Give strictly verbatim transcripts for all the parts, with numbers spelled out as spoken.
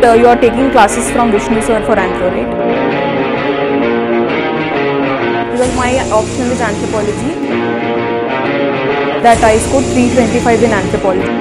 uh, you are taking classes from Vishnu sir for anthro, right? Because my optional is anthropology, that I scored three twenty-five in anthropology.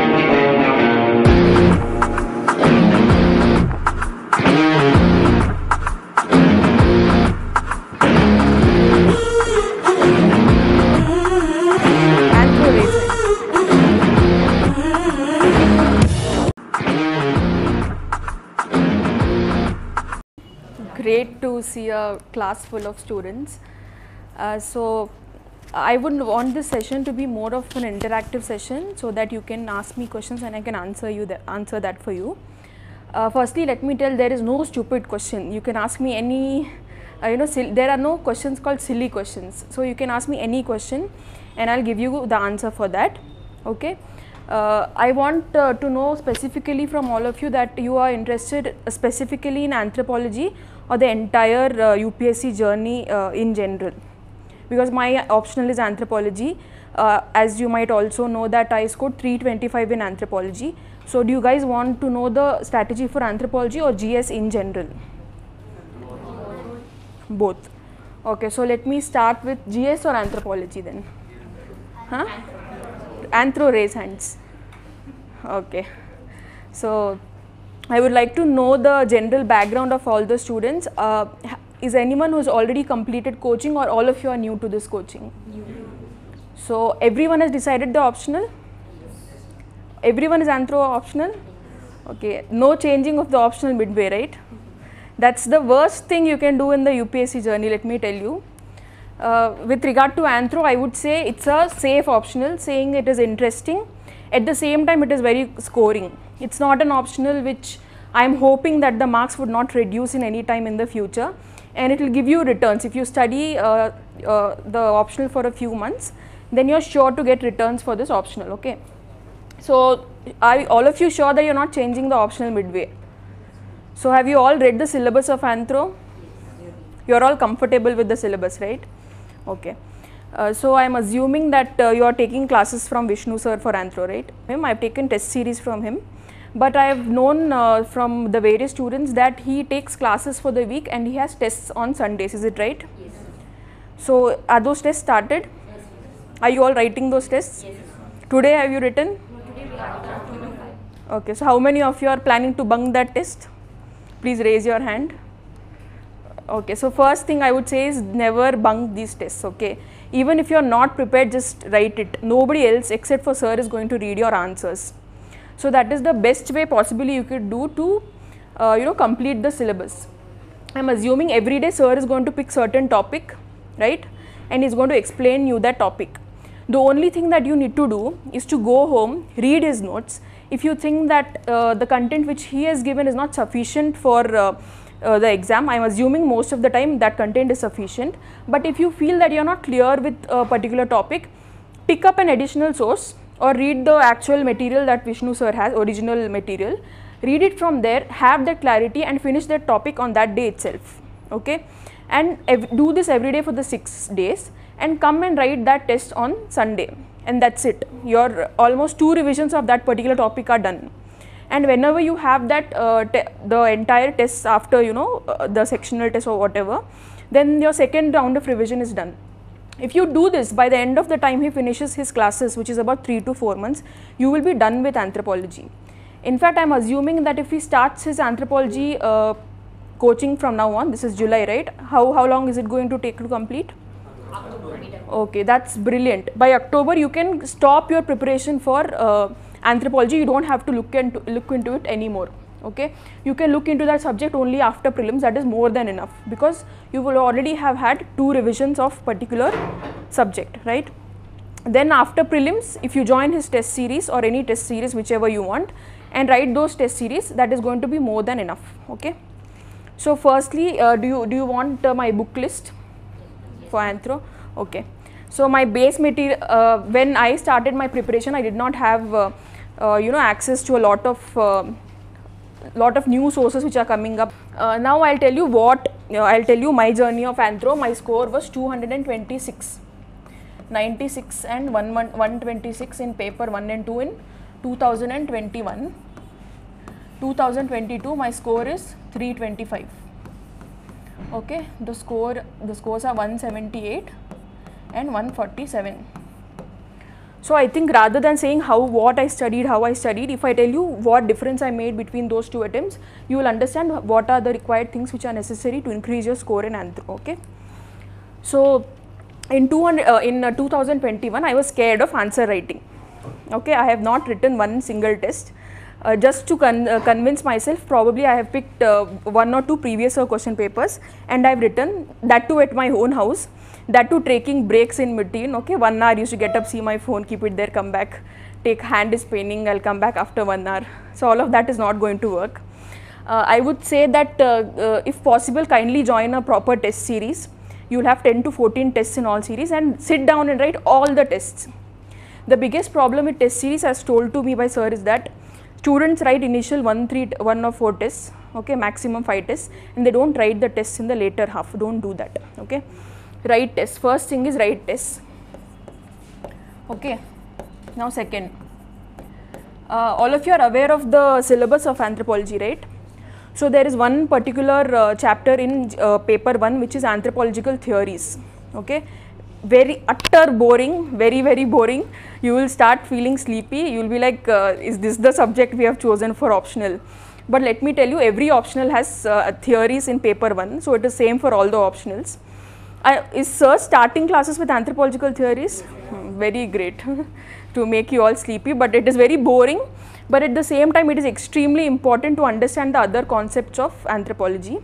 Great to see a class full of students. Uh, so I would want this session to be more of an interactive session so that you can ask me questions and I can answer you that answer that for you. Uh, firstly, let me tell, there is no stupid question. You can ask me any, uh, you know, there are no questions called silly questions. So you can ask me any question and I'll give you the answer for that. Okay. Uh, I want uh, to know specifically from all of you that you are interested specifically in anthropology or the entire uh, U P S C journey uh, in general, because my optional is anthropology. Uh, as you might also know that I scored three twenty-five in anthropology. So do you guys want to know the strategy for anthropology or G S in general? Both. Okay, so let me start with G S or anthropology then. Huh? Anthro, raise hands. Okay. So I would like to know the general background of all the students. Uh, is anyone who's already completed coaching or all of you are new to this coaching? So everyone has decided the optional? Everyone is anthro optional? Okay. No changing of the optional midway, right? That's the worst thing you can do in the U P S C journey, let me tell you. Uh, with regard to anthro, I would say it's a safe optional, saying it is interesting. At the same time, it is very scoring. It's not an optional which I am hoping that the marks would not reduce in any time in the future, and it will give you returns. If you study uh, uh, the optional for a few months, then you are sure to get returns for this optional. Okay. So are all of you sure that you are not changing the optional midway? So have you all read the syllabus of anthro? You are all comfortable with the syllabus, right? Okay. Uh, so I am assuming that uh, you are taking classes from Vishnu sir for anthro, right? I have taken test series from him, but I have known uh, from the various students that he takes classes for the week and he has tests on Sundays. Is it right? Yes. So are those tests started? Yes. Are you all writing those tests? Yes. Today have you written? No, today we are. Okay. So how many of you are planning to bunk that test? Please raise your hand. Okay, so first thing I would say is never bunk these tests, okay. Even if you are not prepared, just write it. Nobody else except for sir is going to read your answers. So that is the best way possibly you could do to, uh, you know, complete the syllabus. I am assuming every day sir is going to pick certain topic, right, and he is going to explain you that topic. The only thing that you need to do is to go home, read his notes. If you think that uh, the content which he has given is not sufficient for uh, Uh, the exam, I am assuming most of the time that content is sufficient, but if you feel that you are not clear with a particular topic, pick up an additional source or read the actual material that Vishnu sir has, original material, read it from there, have that clarity and finish that topic on that day itself, okay. And do this every day for the six days and come and write that test on Sunday, and that's it. Your almost two revisions of that particular topic are done. And whenever you have that uh, the entire tests after, you know, uh, the sectional test or whatever, then your second round of revision is done. If you do this, by the end of the time he finishes his classes, which is about three to four months, you will be done with anthropology. In fact, I am assuming that if he starts his anthropology uh, coaching from now on, this is July, right? How, how long is it going to take to complete? October. Okay, that's brilliant. By October, you can stop your preparation for uh, anthropology. You don't have to look into look into it anymore, okay. You can look into that subject only after prelims. That is more than enough, because you will already have had two revisions of particular subject, right. Then after prelims, if you join his test series or any test series, whichever you want, and write those test series, that is going to be more than enough, okay. So firstly, uh, do you do you want uh, my book list for anthro? Okay. So my base material, uh, when I started my preparation, I did not have uh, uh, you know, access to a lot of uh, lot of new sources which are coming up. Uh, now I'll tell you what, you know, I'll tell you my journey of anthro. My score was two hundred twenty-six, ninety-six and one twenty-six in paper one and two in two thousand twenty-one. two thousand twenty-two, my score is three twenty-five. Okay, the score, the scores are one seventy-eight and one forty-seven. So I think rather than saying how, what I studied, how I studied, if I tell you what difference I made between those two attempts, you will understand what are the required things which are necessary to increase your score in Anthro. Okay. So in two hundred, uh, in uh, two thousand twenty-one, I was scared of answer writing. Okay, I have not written one single test. Uh, just to con uh, convince myself, probably I have picked uh, one or two previous uh, question papers and I have written that too at my own house, that too taking breaks in between. Okay, one hour I used to get up, see my phone, keep it there, come back, take hand is paining, I'll come back after one hour. So all of that is not going to work. Uh, I would say that uh, uh, if possible, kindly join a proper test series. You will have ten to fourteen tests in all series and sit down and write all the tests. The biggest problem with test series, as told to me by sir, is that students write initial one, three, one or four tests, okay, maximum five tests, and they don't write the tests in the later half. Don't do that. Okay, write tests. First thing is write tests. Okay. Now second, uh, all of you are aware of the syllabus of anthropology, right? So there is one particular uh, chapter in uh, paper one which is anthropological theories. Okay, very utter boring, very very boring. You will start feeling sleepy. You will be like, uh, is this the subject we have chosen for optional? But let me tell you, every optional has uh, theories in paper one, so it is same for all the optionals. I, is sir starting classes with anthropological theories? Hmm, very great to make you all sleepy, but it is very boring. But at the same time, it is extremely important to understand the other concepts of anthropology.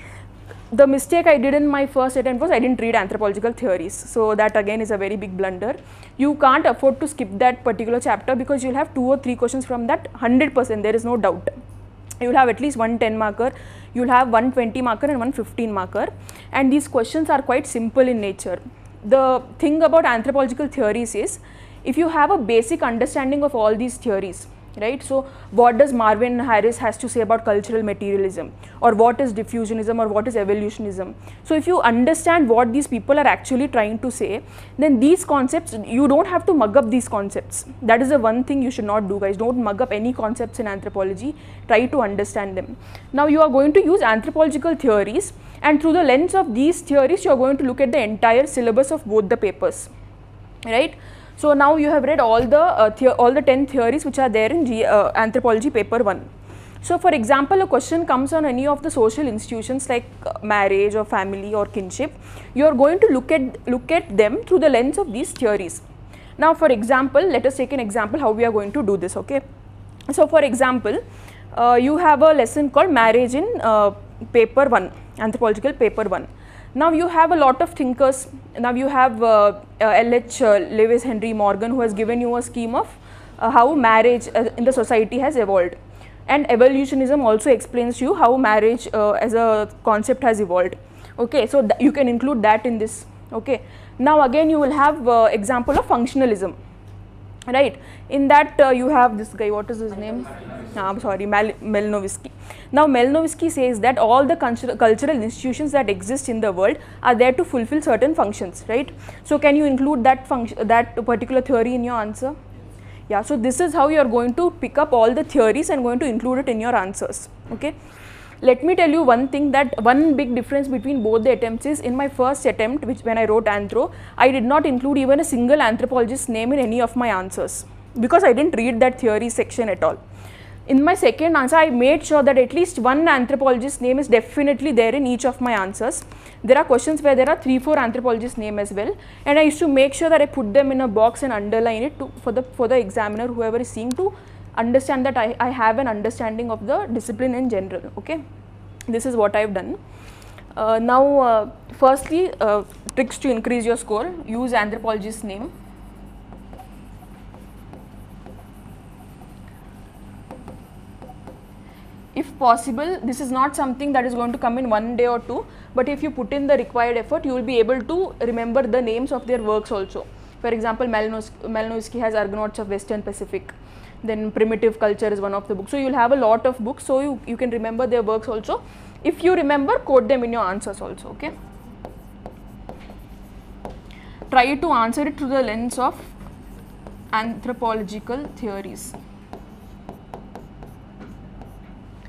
The mistake I did in my first attempt was I didn't read anthropological theories. So that again is a very big blunder. You can't afford to skip that particular chapter because you'll have two or three questions from that one hundred percent, there is no doubt. You'll have at least one ten marker, you'll have one twenty marker and one fifteen marker, and these questions are quite simple in nature. The thing about anthropological theories is, if you have a basic understanding of all these theories, right? So what does Marvin Harris has to say about cultural materialism, or what is diffusionism, or what is evolutionism? So if you understand what these people are actually trying to say, then these concepts, you don't have to mug up these concepts. That is the one thing you should not do, guys. Don't mug up any concepts in anthropology, try to understand them. Now you are going to use anthropological theories, and through the lens of these theories, you are going to look at the entire syllabus of both the papers, right? So now you have read all the uh, all the ten theories which are there in G, uh, anthropology paper one. So for example, a question comes on any of the social institutions like uh, marriage or family or kinship. You are going to look at look at them through the lens of these theories. Now for example, let us take an example how we are going to do this. Okay. So for example, uh, you have a lesson called marriage in uh, paper one, anthropological paper one. Now you have a lot of thinkers. Now you have uh, uh, L H Uh, Lewis Henry Morgan, who has given you a scheme of uh, how marriage uh, in the society has evolved, and evolutionism also explains you how marriage uh, as a concept has evolved. Okay, so you can include that in this. Okay, now again you will have uh, example of functionalism, right? In that uh, you have this guy, what is his name? Ah, I'm sorry, Mal Melnovisky. Now Melnovisky says that all the cultural institutions that exist in the world are there to fulfill certain functions, right? So can you include that function, that particular theory in your answer? Yeah, so this is how you are going to pick up all the theories and going to include it in your answers. Okay. Let me tell you one thing, that one big difference between both the attempts is, in my first attempt, which when I wrote anthro, I did not include even a single anthropologist's name in any of my answers because I didn't read that theory section at all. In my second answer, I made sure that at least one anthropologist's name is definitely there in each of my answers. There are questions where there are three, four anthropologists' name as well, and I used to make sure that I put them in a box and underline it to, for the for the examiner, whoever is seeing, to understand that I, I have an understanding of the discipline in general. Okay, this is what I have done. Uh, now, uh, firstly, uh, tricks to increase your score: use anthropologist's name. If possible, this is not something that is going to come in one day or two, but if you put in the required effort, you will be able to remember the names of their works also. For example, Melnovisky has Argonauts of Western Pacific, then Primitive Culture is one of the books. So you will have a lot of books, so you, you can remember their works also. If you remember, quote them in your answers also. Okay. Try to answer it through the lens of anthropological theories.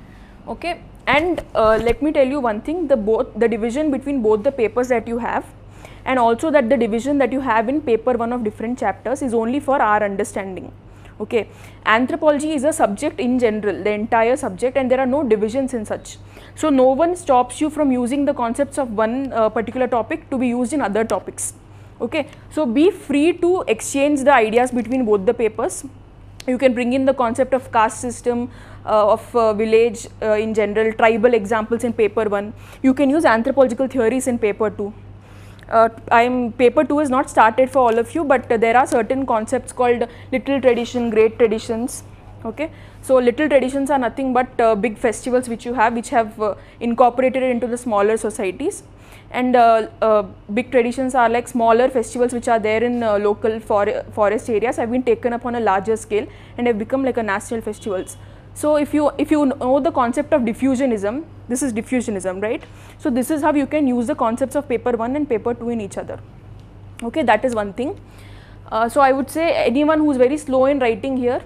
Okay, and uh, let me tell you one thing, the both the division between both the papers that you have, and also that the division that you have in paper one of different chapters is only for our understanding. Okay, anthropology is a subject in general, the entire subject, and there are no divisions in such. So no one stops you from using the concepts of one uh, particular topic to be used in other topics. Okay, so be free to exchange the ideas between both the papers. You can bring in the concept of caste system, uh, of uh, village uh, in general, tribal examples in paper one. You can use anthropological theories in paper two. Uh, I'm paper two is not started for all of you, but uh, there are certain concepts called little tradition, great traditions. Okay, so little traditions are nothing but uh, big festivals which you have, which have uh, incorporated into the smaller societies, and uh, uh, big traditions are like smaller festivals which are there in uh, local for forest areas, have been taken up on a larger scale and have become like a national festivals. So if you if you know the concept of diffusionism, this is diffusionism, right? So this is how you can use the concepts of paper one and paper two in each other. Okay, that is one thing. Uh, so I would say anyone who is very slow in writing here.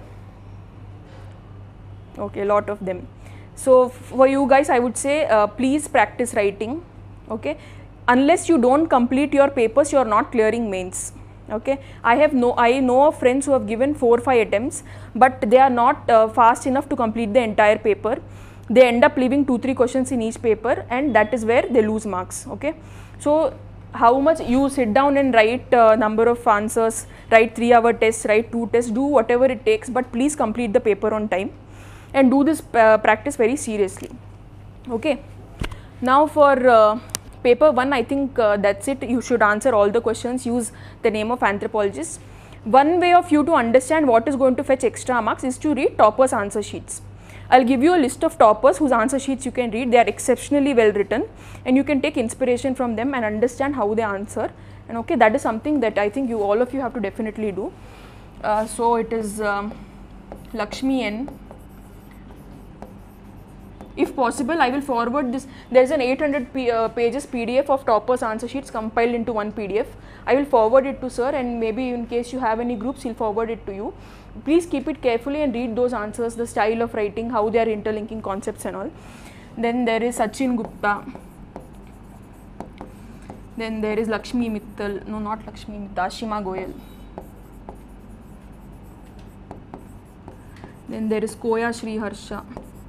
Okay, a lot of them. So for you guys, I would say uh, please practice writing. Okay, unless you don't complete your papers, you are not clearing mains. Okay, I have no I know of friends who have given four or five attempts, but they are not uh, fast enough to complete the entire paper. They end up leaving two three questions in each paper, and that is where they lose marks. Okay, so how much you sit down and write uh, number of answers, write three hour tests, write two tests, do whatever it takes, but please complete the paper on time and do this uh, practice very seriously. Okay, now for uh, paper one, I think uh, that's it. You should answer all the questions, use the name of anthropologist. One way of you to understand what is going to fetch extra marks is to read toppers' answer sheets. I'll give you a list of toppers whose answer sheets you can read. They are exceptionally well written, and you can take inspiration from them and understand how they answer. And okay, that is something that I think you all of you have to definitely do. Uh, so it is um, Lakshmi N. If possible, I will forward this. There is an eight hundred p uh, pages P D F of toppers answer sheets compiled into one P D F. I will forward it to sir, and maybe in case you have any groups, he'll forward it to you. Please keep it carefully and read those answers, the style of writing, how they are interlinking concepts and all. Then there is Sachin Gupta. Then there is Lakshmi Mittal. No, not Lakshmi Mittal, Ashima Goyal. Then there is Koya Sri Harsha.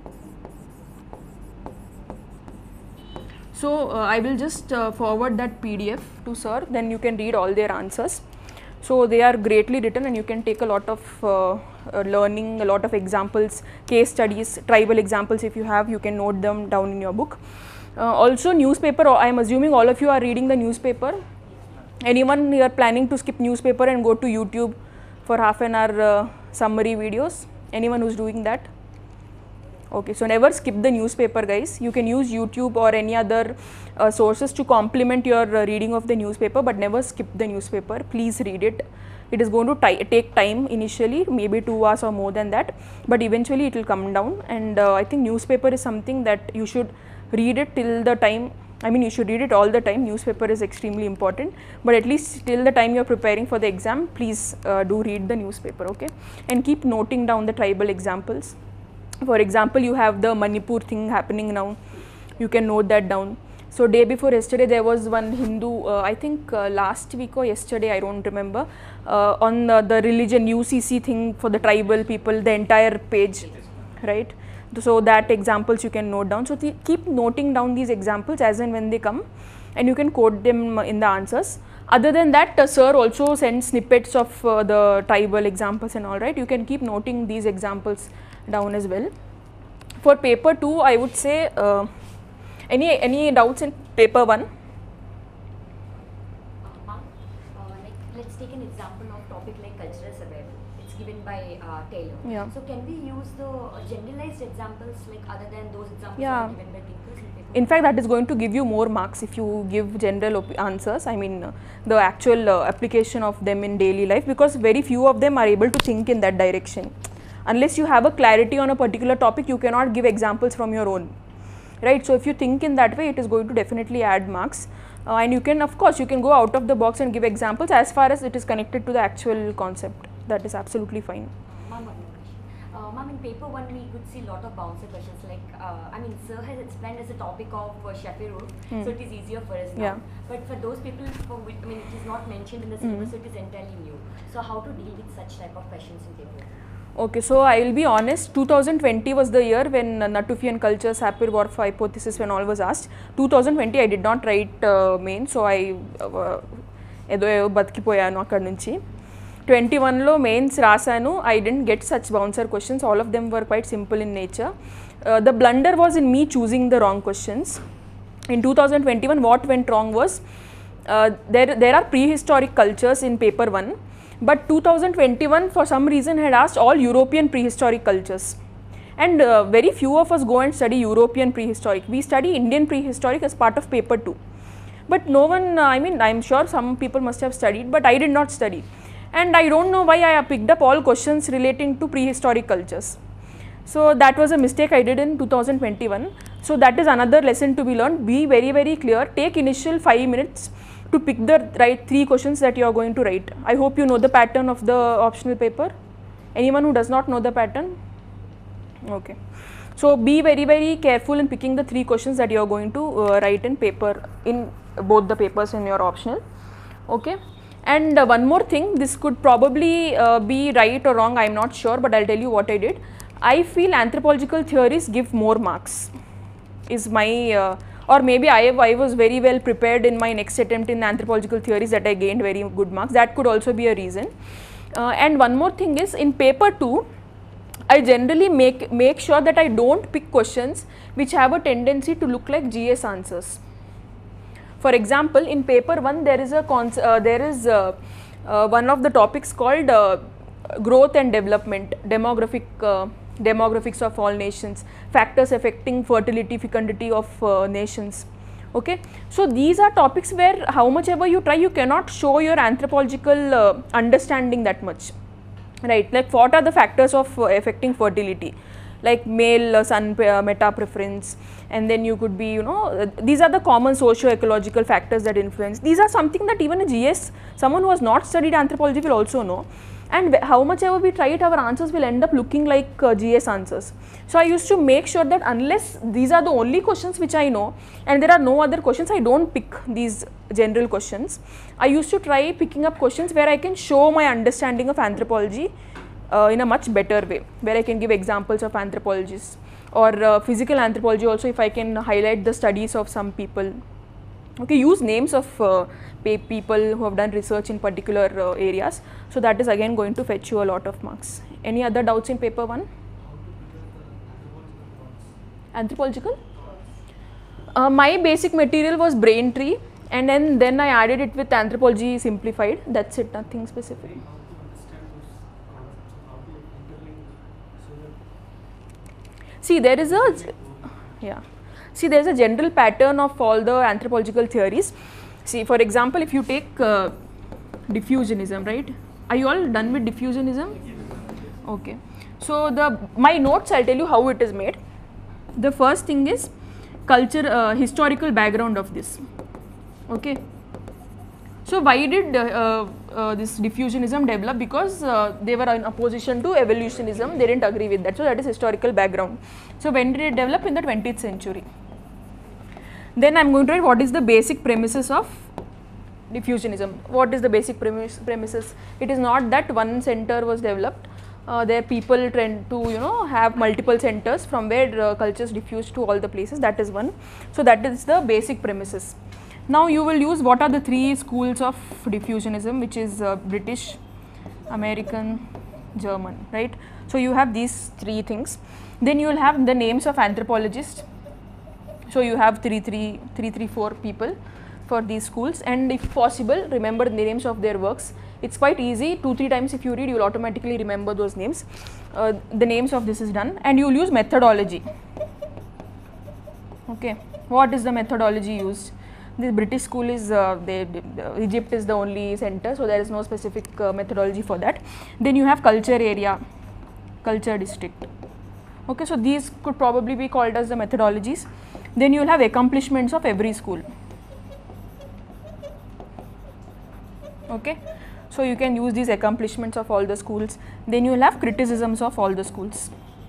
So uh, I will just uh, forward that P D F to sir, then you can read all their answers. So they are greatly written, and you can take a lot of uh, uh, learning, a lot of examples, case studies, tribal examples if you have, you can note them down in your book. Uh, also newspaper, I am assuming all of you are reading the newspaper. Anyone here planning to skip newspaper and go to YouTube for half an hour uh, summary videos? Anyone who's doing that? Okay, so never skip the newspaper, guys. You can use YouTube or any other uh, sources to complement your uh, reading of the newspaper, but never skip the newspaper. Please read it. It is going to take time initially, maybe two hours or more than that, but eventually it will come down. And uh, I think newspaper is something that you should read it till the time, I mean you should read it all the time. Newspaper is extremely important, but at least till the time you are preparing for the exam, please uh, do read the newspaper, okay? And keep noting down the tribal examples. For example, you have the Manipur thing happening now, you can note that down. So day before yesterday there was one Hindu, uh, I think uh, last week or yesterday, I don't remember, uh, on uh, the religion U C C thing for the tribal people, the entire page, right? So that examples you can note down. So th keep noting down these examples as and when they come, and you can quote them in the answers. Other than that, uh, sir also sends snippets of uh, the tribal examples and all, right? You can keep noting these examples down as well. For paper two, I would say, uh, any any doubts in paper one? Uh, uh, like, let's take an example of topic like cultural survival. It's given by uh, Taylor. Yeah. So can we use the uh, generalized examples like other than those examples Yeah. that are given by Tinkers in paper? In fact, that is going to give you more marks if you give general answers. I mean, uh, the actual uh, application of them in daily life, because very few of them are able to think in that direction. Unless you have a clarity on a particular topic, you cannot give examples from your own, right? So if you think in that way, it is going to definitely add marks. Uh, and you can, of course, you can go out of the box and give examples as far as it is connected to the actual concept. That is absolutely fine. Ma'am, one more question. Uh, ma'am, in paper one we could see a lot of bouncer questions. Like, uh, I mean, sir has explained as a topic of uh, Shapiro, Hmm. so it is easier for us now. Yeah. But for those people for which, I mean, it is not mentioned in the syllabus, so it is entirely new. So how to deal with such type of questions in paper? Okay, so I will be honest, two thousand twenty was the year when uh, Natufian culture, Sapir-Whorf hypothesis, when all was asked. two thousand twenty I did not write uh, main, so I ఏదో ఏదో బతికిపోయాను అక్కడ నుంచి. Twenty వన్లో mains రాశాను. I didn't get such bouncer questions, all of them were quite simple in nature. The blunder was in me choosing the wrong questions. In two thousand twenty-one what went wrong was uh, there there are prehistoric cultures in paper one, but two thousand twenty-one for some reason had asked all European prehistoric cultures, and uh, very few of us go and study European prehistoric. We study Indian prehistoric as part of paper two, but no one, uh, I mean, I am sure some people must have studied, but I did not study, and I don't know why I have picked up all questions relating to prehistoric cultures. So that was a mistake I did in two thousand twenty-one. So that is another lesson to be learned. Be very very clear. Take initial five minutes to pick the right three questions that you are going to write. I hope you know the pattern of the optional paper. Anyone who does not know the pattern? Okay. So be very very careful in picking the three questions that you are going to uh, write in paper, in both the papers in your optional. Okay. And uh, one more thing, this could probably uh, be right or wrong, I am not sure, but I will tell you what I did. I feel anthropological theories give more marks, is my, uh, or maybe I, I was very well prepared in my next attempt in anthropological theories that I gained very good marks. That could also be a reason. Uh, and one more thing is, in paper two, I generally make, make sure that I don't pick questions which have a tendency to look like G S answers. For example, in paper one there is a cons uh, there is uh, uh, one of the topics called uh, growth and development, demographic uh, demographics of all nations, factors affecting fertility, fecundity of uh, nations. Okay, so these are topics where how much ever you try, you cannot show your anthropological uh, understanding that much, right? Like what are the factors of uh, affecting fertility, like male uh, son uh, meta preference, and then you could be, you know, uh, these are the common socio-ecological factors that influence. These are something that even a G S, someone who has not studied anthropology, will also know. And how much ever we try it, our answers will end up looking like uh, G S answers. So I used to make sure that unless these are the only questions which I know and there are no other questions, I don't pick these general questions. I used to try picking up questions where I can show my understanding of anthropology uh, in a much better way, where I can give examples of anthropologists, or uh, physical anthropology also, if I can highlight the studies of some people. Okay, use names of uh, people who have done research in particular uh, areas. So that is again going to fetch you a lot of marks. Any other doubts in paper one? Anthropological? Uh, my basic material was Braintree, and then, then I added it with Anthropology Simplified. That's it, nothing specific. See, there is a, yeah. See, there is a general pattern of all the anthropological theories. See, for example, if you take uh, diffusionism, right? Are you all done with diffusionism? Okay. So the my notes, I'll tell you how it is made. The first thing is culture, uh, historical background of this. Okay. So why did uh, uh, this diffusionism develop? Because uh, they were in opposition to evolutionism. They didn't agree with that. So that is historical background. So when did it develop? In the twentieth century. Then I am going to write what is the basic premises of diffusionism. What is the basic premise, premises? It is not that one center was developed. Uh, there people tend to, you know, have multiple centers from where uh, cultures diffuse to all the places. That is one. So that is the basic premises. Now you will use what are the three schools of diffusionism, which is uh, British, American, German, right? So you have these three things. Then you will have the names of anthropologists. So you have three, three, three, three, four people for these schools, and if possible, remember the names of their works. It's quite easy. Two, three times if you read, you will automatically remember those names. Uh, the names of this is done, and you will use methodology. Okay, what is the methodology used? The British school is, uh, they, uh, Egypt is the only center, so there is no specific uh, methodology for that. Then you have culture area, culture district. Okay, so these could probably be called as the methodologies. Then you will have accomplishments of every school. Okay, so you can use these accomplishments of all the schools. Then you will have criticisms of all the schools.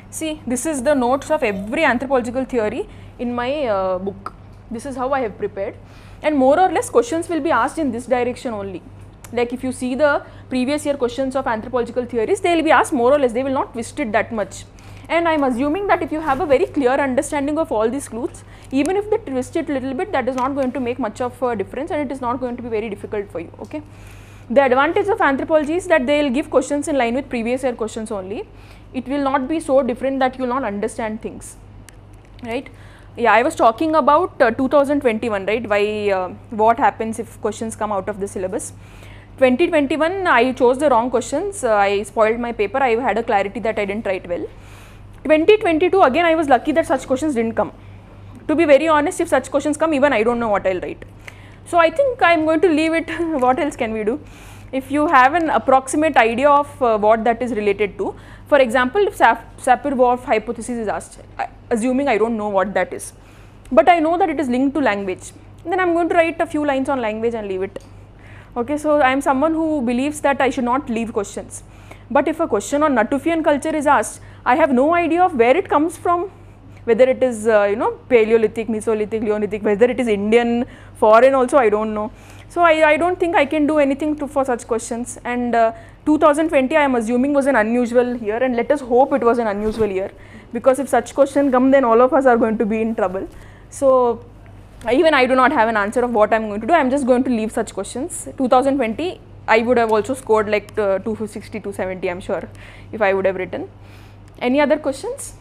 See, this is the notes of every anthropological theory in my uh, book. This is how I have prepared, and more or less questions will be asked in this direction only. Like if you see the previous year questions of anthropological theories, they will be asked more or less, they will not twist it that much. And I am assuming that if you have a very clear understanding of all these clues, even if they twist it a little bit, that is not going to make much of a difference, and it is not going to be very difficult for you. Okay. The advantage of anthropology is that they will give questions in line with previous year questions only. It will not be so different that you will not understand things, right. Yeah, I was talking about uh, two thousand twenty-one, right, why uh, what happens if questions come out of the syllabus. twenty twenty-one I chose the wrong questions, uh, I spoiled my paper, I had a clarity that I didn't write well. twenty twenty-two again I was lucky that such questions didn't come. To be very honest, if such questions come, even I don't know what I will write. So I think I am going to leave it. What else can we do? If you have an approximate idea of uh, what that is related to, for example, if Sapir-Whorf hypothesis is asked, I, assuming I don't know what that is, but I know that it is linked to language, then I am going to write a few lines on language and leave it. Okay, so I am someone who believes that I should not leave questions. But if a question on Natufian culture is asked, I have no idea of where it comes from, whether it is uh, you know, Paleolithic, Mesolithic, Neolithic, whether it is Indian, foreign also I don't know. So I, I don't think I can do anything to, for such questions, and uh, two thousand twenty I am assuming was an unusual year, and let us hope it was an unusual year, because if such question come, then all of us are going to be in trouble. So even I do not have an answer of what I am going to do, I am just going to leave such questions. two thousand twenty I would have also scored like uh, two sixty, two seventy I am sure, if I would have written. Any other questions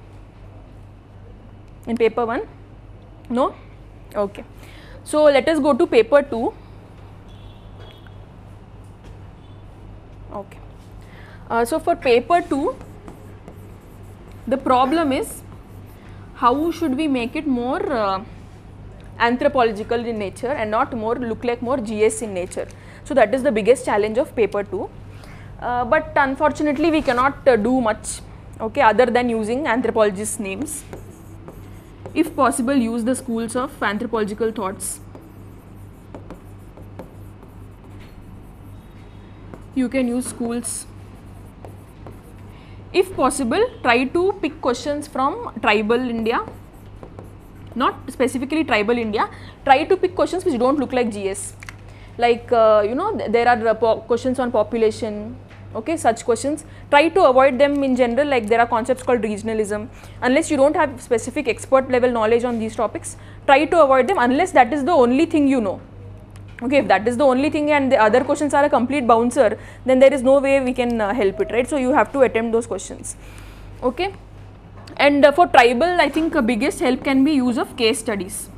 in paper one? No? Okay. So let us go to paper two. Okay. Uh, so for paper two, the problem is how should we make it more uh, anthropological in nature and not more look like more G S in nature. So that is the biggest challenge of paper two. Uh, but unfortunately we cannot uh, do much, okay, other than using anthropologists' names. If possible, use the schools of anthropological thoughts. You can use schools. If possible, try to pick questions from tribal India, not specifically tribal India, try to pick questions which don't look like G S. Like, uh, you know, th there are uh, questions on population, okay, such questions. Try to avoid them in general, like there are concepts called regionalism. Unless you don't have specific expert level knowledge on these topics, try to avoid them unless that is the only thing you know. Okay, if that is the only thing and the other questions are a complete bouncer, then there is no way we can uh, help it, right? So you have to attempt those questions, okay. And uh, for tribal, I think uh, biggest help can be use of case studies.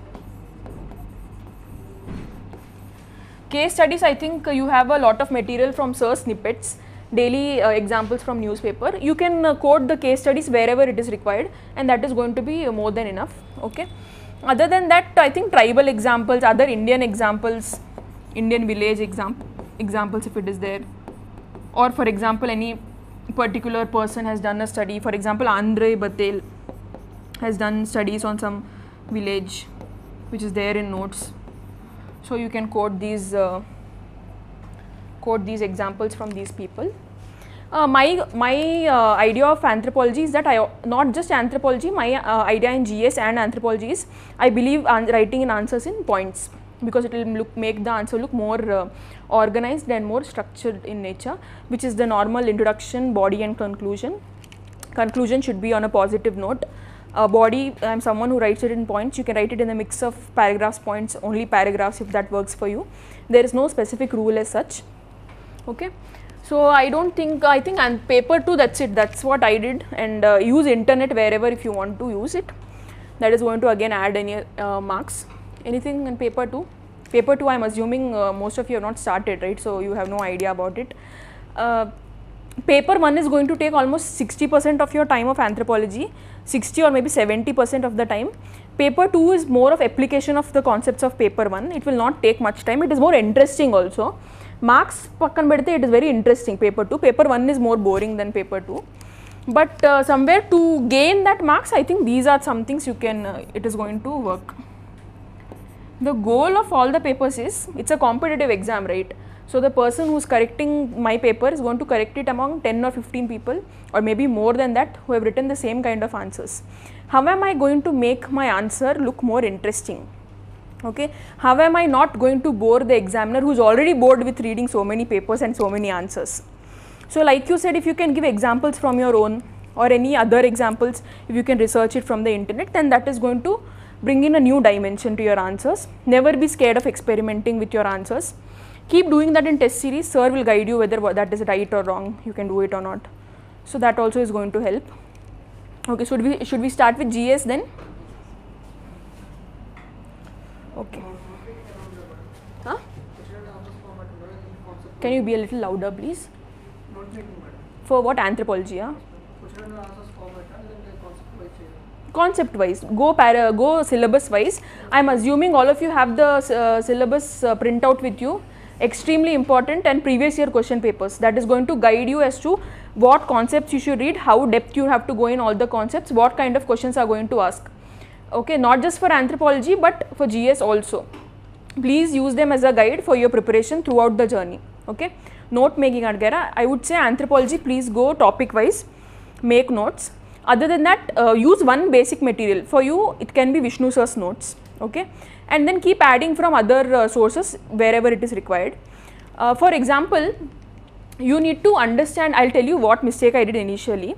Case studies, I think uh, you have a lot of material from Sir Snippets, daily uh, examples from newspaper. You can uh, quote the case studies wherever it is required, and that is going to be uh, more than enough, okay. Other than that, I think tribal examples, other Indian examples, Indian village example, examples if it is there, or for example any particular person has done a study, for example Andre Batel has done studies on some village which is there in notes. So you can quote these uh, quote these examples from these people. Uh, my my uh, idea of anthropology is that I not just anthropology, my uh, idea in G S and anthropology is I believe writing in answers in points, because it will look make the answer look more uh, organized and more structured in nature, which is the normal introduction, body and conclusion. Conclusion should be on a positive note. Uh, body, I am someone who writes it in points. You can write it in a mix of paragraphs, points, only paragraphs if that works for you. There is no specific rule as such, okay. So I don't think, I think and paper two, that's it, that's what I did. And uh, use internet wherever if you want to use it. That is going to again add any uh, marks. Anything in paper two? Paper two I am assuming uh, most of you have not started, right, so you have no idea about it. Uh, paper one is going to take almost sixty percent of your time of anthropology, sixty or maybe seventy percent of the time. Paper two is more of application of the concepts of paper one. It will not take much time, it is more interesting also. Marks pakkan bedte, it is very interesting paper two. Paper one is more boring than paper two. But uh, somewhere to gain that marks, I think these are some things you can, uh, it is going to work. The goal of all the papers is, it's a competitive exam, right? So the person who's correcting my paper is going to correct it among ten or fifteen people, or maybe more than that, who have written the same kind of answers. How am I going to make my answer look more interesting? Okay, how am I not going to bore the examiner who's already bored with reading so many papers and so many answers? So like you said, if you can give examples from your own or any other examples, if you can research it from the internet, then that is going to bring in a new dimension to your answers. Never be scared of experimenting with your answers. Keep doing that in test series. Sir will guide you whether that is right or wrong, you can do it or not. So that also is going to help. Okay, should we, should we start with G S then? Okay. Huh? Can you be a little louder, please? For what? Anthropology, yeah? Concept wise, go para, go syllabus wise. I am assuming all of you have the uh, syllabus uh, printout with you. Extremely important, and previous year question papers. That is going to guide you as to what concepts you should read, how depth you have to go in all the concepts, what kind of questions are going to ask. Okay, not just for anthropology but for G S also. Please use them as a guide for your preparation throughout the journey. Okay, note making adgara, I would say anthropology, please go topic wise, make notes. Other than that, uh, use one basic material. For you, it can be Vishnu sir's notes. Okay, and then keep adding from other uh, sources wherever it is required. Uh, for example, you need to understand, I'll tell you what mistake I did initially.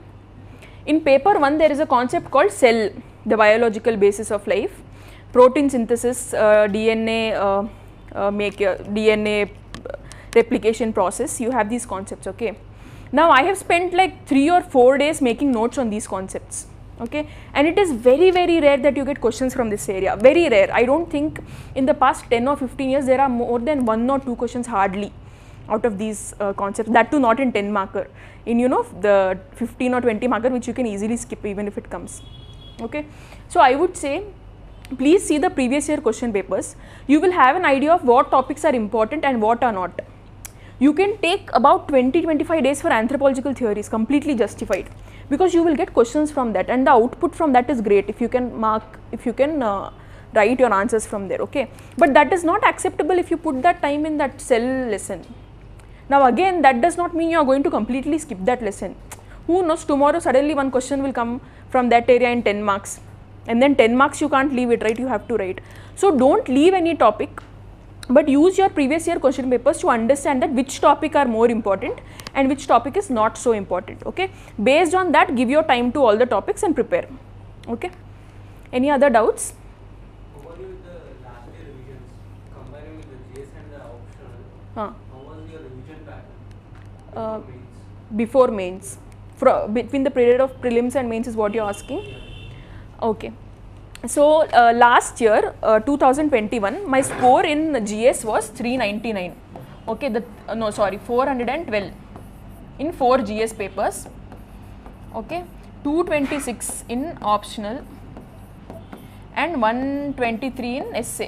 In paper one, there is a concept called cell, the biological basis of life, protein synthesis, uh, D N A, uh, uh, make uh, D N A replication process. You have these concepts. Okay. Now I have spent like three or four days making notes on these concepts. Okay, and it is very very rare that you get questions from this area. Very rare. I don't think in the past ten or fifteen years there are more than one or two questions hardly out of these uh, concepts. That too not in ten marker. In you know the fifteen or twenty marker, which you can easily skip even if it comes. Okay, so I would say please see the previous year question papers. You will have an idea of what topics are important and what are not. You can take about twenty to twenty-five days for anthropological theories, completely justified, because you will get questions from that, and the output from that is great if you can mark, if you can uh, write your answers from there. Okay, but that is not acceptable if you put that time in that cell lesson. Now again, that does not mean you are going to completely skip that lesson. Who knows, tomorrow suddenly one question will come from that area in ten marks, and then ten marks you can't leave it, right? You have to write. So don't leave any topic, but use your previous year question papers to understand that which topic are more important and which topic is not so important. Okay, based on that, give your time to all the topics and prepare. Okay, any other doubts? What were the last year revisions comparing with the G S and the optional? Huh. How was your revision pattern Uh, before mains? before mains, Fro between the period of prelims and mains is what you are asking. Okay. So uh, last year, uh, two thousand twenty-one, my score in G S was three ninety-nine. Okay, the uh, no sorry, four hundred twelve in four G S papers. Okay, two twenty-six in optional and one twenty-three in essay.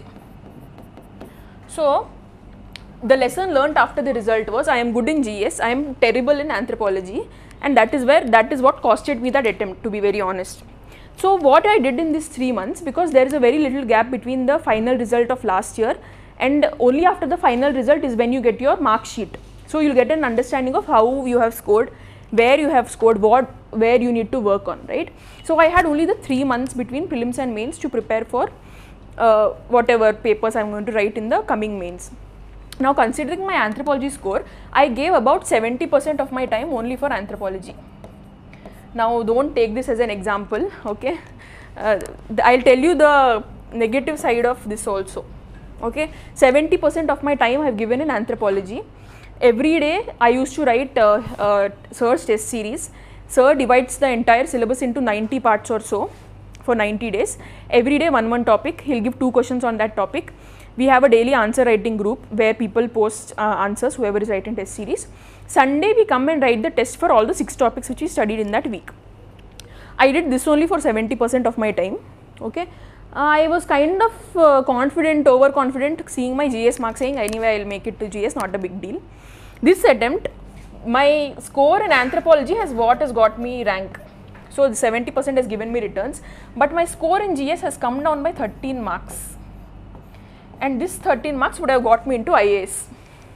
So the lesson learnt after the result was I am good in G S, I am terrible in anthropology, and that is where that is what costed me that attempt, to be very honest. So what I did in these three months, because there is a very little gap between the final result of last year and only after the final result is when you get your mark sheet. So you will get an understanding of how you have scored, where you have scored, what, where you need to work on, right? So I had only the three months between prelims and mains to prepare for uh, whatever papers I am going to write in the coming mains. Now considering my anthropology score, I gave about seventy percent of my time only for anthropology. Now don't take this as an example, okay? Uh, I'll tell you the negative side of this also, okay? seventy percent of my time I have given in anthropology. Every day I used to write uh, uh, Sir's test series. Sir divides the entire syllabus into ninety parts or so for ninety days. Every day one one topic, he'll give two questions on that topic. We have a daily answer writing group where people post uh, answers, whoever is writing test series. Sunday we come and write the test for all the six topics which we studied in that week. I did this only for seventy percent of my time. Okay, uh, I was kind of uh, confident, overconfident, seeing my G S mark, saying anyway I'll make it to G S, not a big deal. This attempt, my score in anthropology has what has got me rank. So the seventy percent has given me returns, but my score in G S has come down by thirteen marks. And this thirteen marks would have got me into I A S.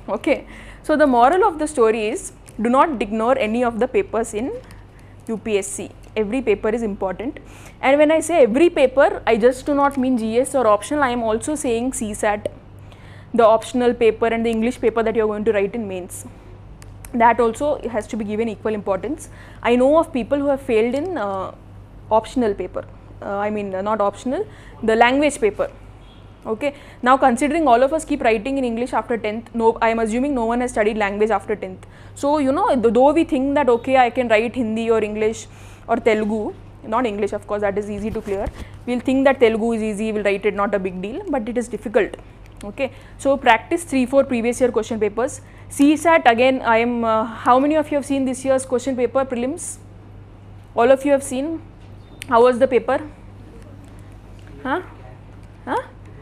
Okay, so the moral of the story is, do not ignore any of the papers in U P S C. Every paper is important, and when I say every paper, I just do not mean G S or optional. I am also saying C SAT, the optional paper and the English paper that you are going to write in mains. That also has to be given equal importance. I know of people who have failed in uh, optional paper. Uh, I mean uh, not optional, the language paper. Okay. Now considering all of us keep writing in English after tenth, no, I am assuming no one has studied language after tenth. So you know, though we think that okay, I can write Hindi or English or Telugu, not English of course, that is easy to clear. We will think that Telugu is easy, we will write it, not a big deal, but it is difficult. Okay. So practice three four previous year question papers. C SAT again, I am, uh, how many of you have seen this year's question paper prelims? All of you have seen? How was the paper? Huh? Huh?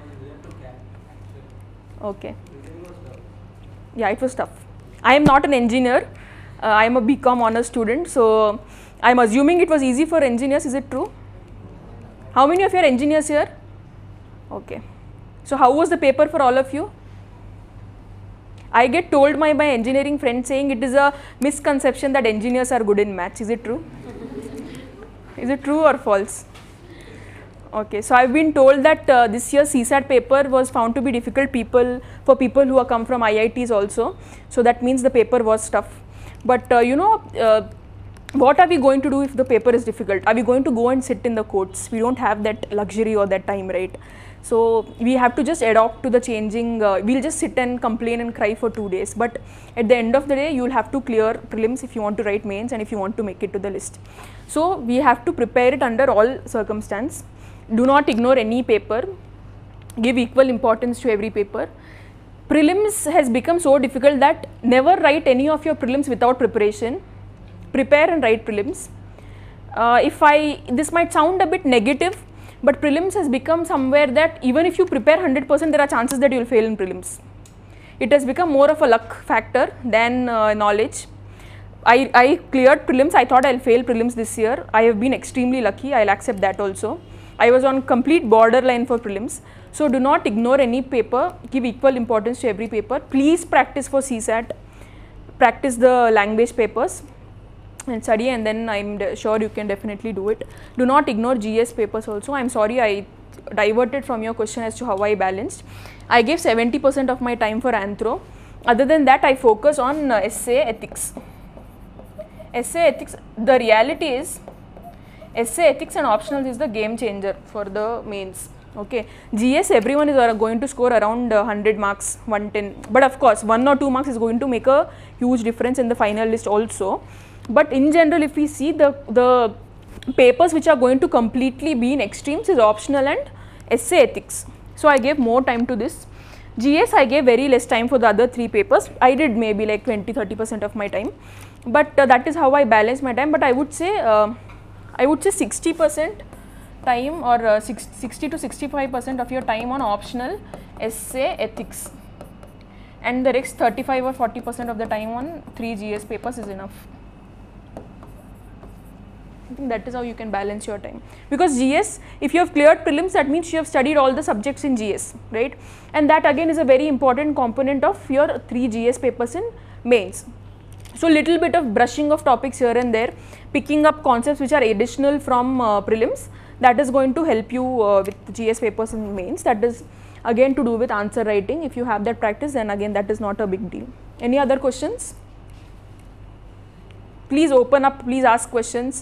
Okay. Yeah, it was tough. I am not an engineer. Uh, I am a B Com honors student. So, I am assuming it was easy for engineers. Is it true? How many of you are engineers here? Okay. So, how was the paper for all of you? I get told by my engineering friend saying it is a misconception that engineers are good in maths. Is it true? Is it true or false? Okay, so I have been told that uh, this year's C SAT paper was found to be difficult people for people who have come from I I Ts also. So that means the paper was tough. But uh, you know, uh, what are we going to do if the paper is difficult? Are we going to go and sit in the courts? We don't have that luxury or that time, right? So we have to just adapt to the changing, uh, we'll just sit and complain and cry for two days. But at the end of the day, you'll have to clear prelims if you want to write mains and if you want to make it to the list. So we have to prepare it under all circumstances. Do not ignore any paper, give equal importance to every paper. Prelims has become so difficult that never write any of your prelims without preparation. Prepare and write prelims. Uh, if I, this might sound a bit negative, but prelims has become somewhere that even if you prepare one hundred percent, there are chances that you will fail in prelims. It has become more of a luck factor than uh, knowledge. I, I cleared prelims, I thought I will fail prelims this year. I have been extremely lucky, I will accept that also. I was on complete borderline for prelims. So do not ignore any paper, give equal importance to every paper. Please practice for C SAT, practice the language papers and study, and then I am sure you can definitely do it. Do not ignore G S papers also. I am sorry I diverted from your question as to how I balanced. I gave seventy percent of my time for anthro. Other than that, I focus on uh, essay ethics. Essay ethics, the reality is, essay ethics and optionals is the game changer for the mains. Okay, G S everyone is going to score around uh, one hundred marks, one ten, but of course one or two marks is going to make a huge difference in the final list also. But in general, if we see the, the papers which are going to completely be in extremes is optional and essay ethics. So I gave more time to this. G S I gave very less time for the other three papers. I did maybe like twenty to thirty percent of my time, but uh, that is how I balance my time. But I would say uh, I would say sixty percent time or uh, sixty to sixty-five percent of your time on optional, essay, ethics, and the rest thirty-five or forty percent of the time on three G S papers is enough. I think that is how you can balance your time, because G S, if you have cleared prelims, that means you have studied all the subjects in G S, right? And that again is a very important component of your three G S papers in mains. So little bit of brushing of topics here and there, picking up concepts which are additional from uh, prelims, that is going to help you uh, with G S papers in mains. That is again to do with answer writing. If you have that practice, then again that is not a big deal. Any other questions? Please open up, please ask questions.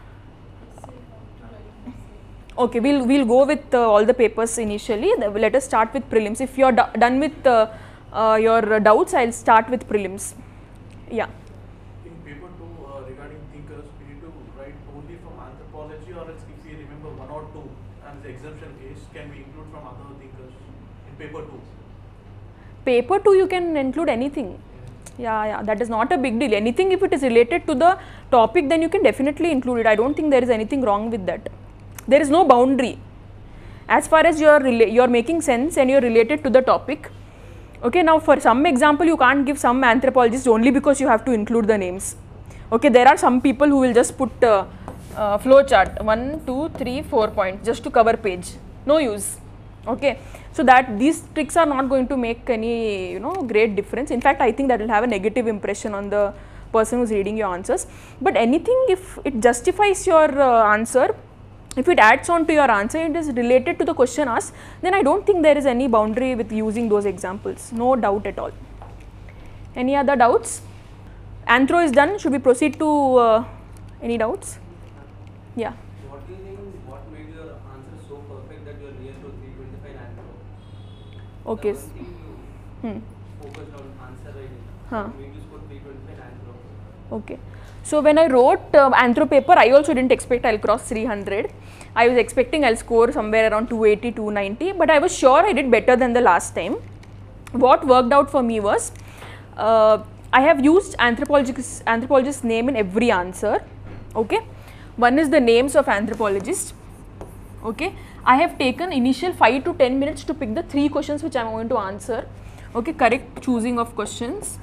Okay, we'll we'll go with uh, all the papers initially. Let us start with prelims. If you are done with uh, uh, your doubts, I'll start with prelims. Yeah. In paper two, uh, regarding thinkers, we need to write only from anthropology, or else if we remember one or two and the exemption case, can we include from other thinkers in paper two? Paper two, you can include anything. Yeah, yeah, that is not a big deal. Anything, if it is related to the topic, then you can definitely include it. I don't think there is anything wrong with that. There is no boundary. As far as you are you are making sense and you are related to the topic. Okay, now for some example, you can't give some anthropologists only because you have to include the names. Okay, there are some people who will just put uh, uh, flow chart one, two, three, four points just to cover page. No use. Okay, so that these tricks are not going to make any, you know, great difference. In fact, I think that will have a negative impression on the person who's reading your answers. But anything, if it justifies your uh, answer, if it adds on to your answer, it is related to the question asked, then I don't think there is any boundary with using those examples, no doubt at all. Any other doubts? Anthro is done. Should we proceed to uh, any doubts? Yeah. What do you think, what made your answer so perfect that you are near to three twenty-five Anthro? Okay. The one thing you Hmm. focused on answer writing, Huh. made you score three twenty-five Anthro. Okay. So when I wrote uh, Anthro paper, I also didn't expect I'll cross three hundred. I was expecting I'll score somewhere around two eighty, two ninety, but I was sure I did better than the last time. What worked out for me was, uh, I have used anthropologist anthropologist's name in every answer. Okay. One is the names of anthropologists. Okay. I have taken initial five to ten minutes to pick the three questions which I am going to answer. Okay. Correct choosing of questions.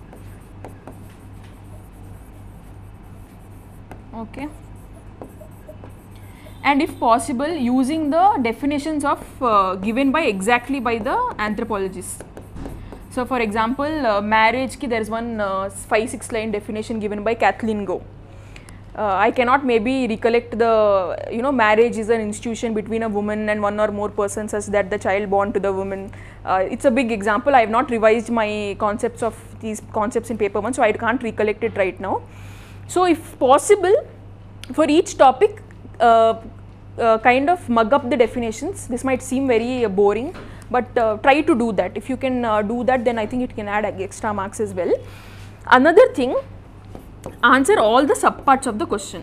Okay. And if possible, using the definitions of uh, given by exactly by the anthropologists. So for example, uh, marriage ki there is one uh, five six line definition given by Kathleen Go. Uh, I cannot maybe recollect the, you know, marriage is an institution between a woman and one or more persons such that the child born to the woman. Uh, it's a big example. I have not revised my concepts of these concepts in paper one, so I can't recollect it right now. So if possible, for each topic, uh, uh, kind of mug up the definitions. This might seem very uh, boring, but uh, try to do that. If you can uh, do that, then I think it can add extra marks as well. Another thing, answer all the subparts of the question.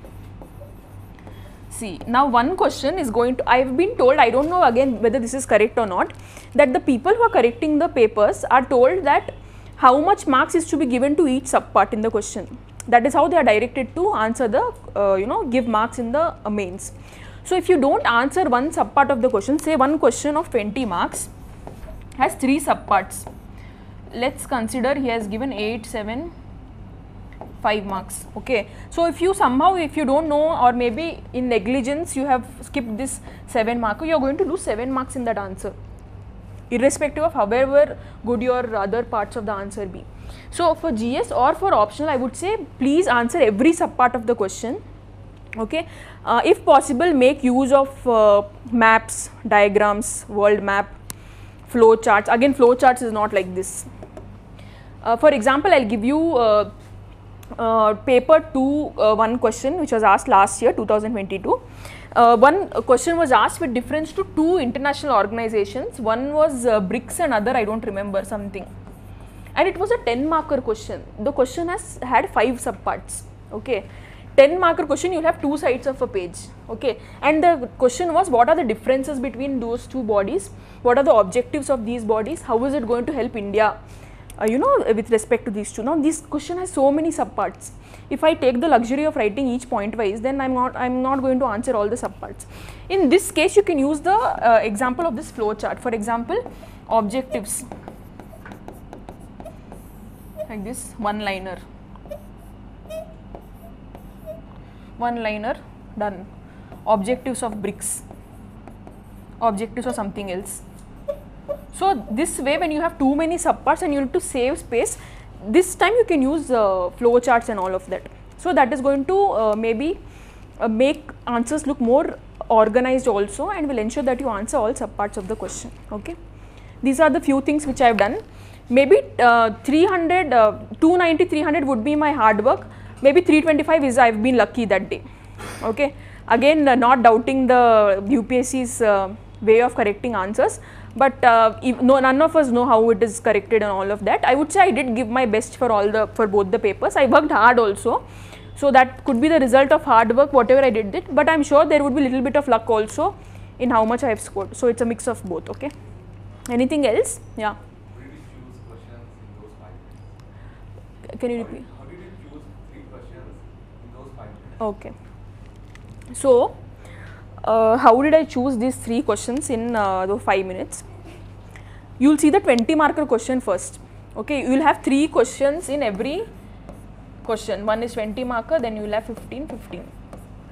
See, now one question is going to, I have been told, I don't know again whether this is correct or not, that the people who are correcting the papers are told that how much marks is to be given to each subpart in the question. That is how they are directed to answer the, uh, you know, give marks in the uh, mains. So if you don't answer one subpart of the question, say one question of twenty marks has three subparts. Let's consider he has given eight, seven, five marks. Okay. So if you somehow, if you don't know, or maybe in negligence you have skipped this seven marker, you are going to lose seven marks in that answer, irrespective of however good your other parts of the answer be. So for G S or for optional, I would say please answer every subpart of the question. Okay. Uh, if possible, make use of uh, maps, diagrams, world map, flow charts. Again, flow charts is not like this. Uh, for example, I'll give you uh, uh, paper two, uh, one question which was asked last year, two thousand twenty-two. Uh, one question was asked with difference to two international organizations. One was uh, BRICS and other, I don't remember something. And it was a ten marker question. The question has had five subparts. Okay. ten marker question, you will have two sides of a page. Okay. And the question was, what are the differences between those two bodies? What are the objectives of these bodies? How is it going to help India, uh, you know, with respect to these two? Now, this question has so many subparts. If I take the luxury of writing each point wise, then I'm not, I'm not going to answer all the subparts. In this case, you can use the uh, example of this flow chart. For example, objectives. Like this, one liner, one liner, done. Objectives of BRICS, objectives of something else. So this way, when you have too many subparts and you need to save space, this time you can use uh, flow charts and all of that. So that is going to uh, maybe uh, make answers look more organized also, and will ensure that you answer all subparts of the question. Okay. These are the few things which I have done. Maybe uh, three hundred, uh, two ninety, three hundred would be my hard work. Maybe three twenty-five is I have been lucky that day. Okay. Again, uh, not doubting the U P S C's uh, way of correcting answers, but uh, if, no, none of us know how it is corrected and all of that. I would say I did give my best for all the for both the papers. I worked hard also, so that could be the result of hard work, whatever I did it. But I am sure there would be little bit of luck also in how much I have scored. So it's a mix of both. Okay. Anything else? Yeah. Can you repeat? How did you choose three questions in those five minutes? Okay. So, uh, how did I choose these three questions in uh, the five minutes? You will see the twenty marker question first. Okay, you will have three questions in every question. One is twenty marker, then you will have fifteen, fifteen.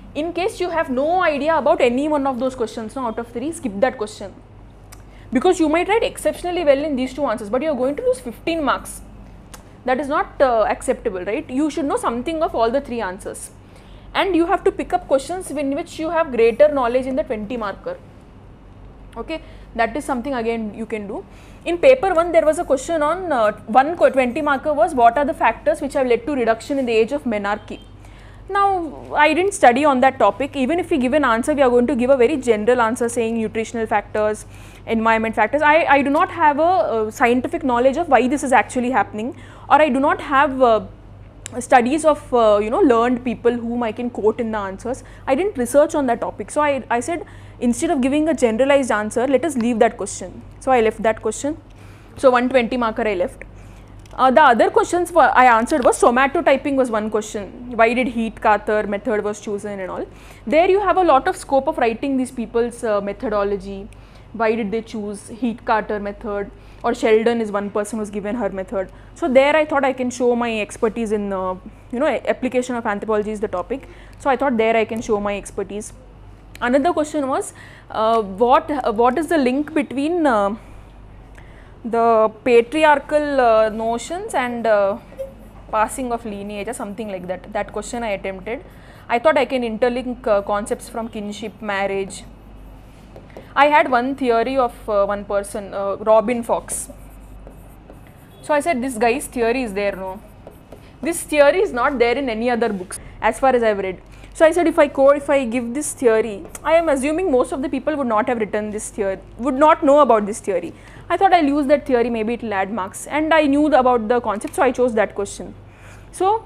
In case you have no idea about any one of those questions, no, out of three, skip that question. Because you might write exceptionally well in these two answers, but you are going to lose fifteen marks. That is not uh, acceptable, right? You should know something of all the three answers. And you have to pick up questions in which you have greater knowledge in the twenty marker. Okay, that is something again you can do. In paper one, there was a question on uh, one twenty marker was what are the factors which have led to reduction in the age of menarche. Now, I didn't study on that topic. Even if we give an answer, we are going to give a very general answer saying nutritional factors, environment factors. I, I do not have a, a scientific knowledge of why this is actually happening, or I do not have uh, studies of uh, you know learned people whom I can quote in the answers. I didn't research on that topic. So, I, I said instead of giving a generalized answer, let us leave that question. So, I left that question. So, one twenty marker I left. Uh, the other questions I answered was somatotyping was one question. Why did Heath-Carter method was chosen and all. There you have a lot of scope of writing these people's uh, methodology. Why did they choose Heath-Carter method, or Sheldon is one person who's given her method. So, there I thought I can show my expertise in uh, you know application of anthropology is the topic. So, I thought there I can show my expertise. Another question was uh, what uh, what is the link between uh, the patriarchal uh, notions and uh, passing of lineage or something like that. That question I attempted. I thought I can interlink uh, concepts from kinship, marriage. I had one theory of uh, one person, uh, Robin Fox. So, I said this guy's theory is there, no. This theory is not there in any other books as far as I have read. So, I said if I code, if I give this theory, I am assuming most of the people would not have written this theory, would not know about this theory. I thought I will use that theory, maybe it will add marks, and I knew the, about the concept, so I chose that question. So,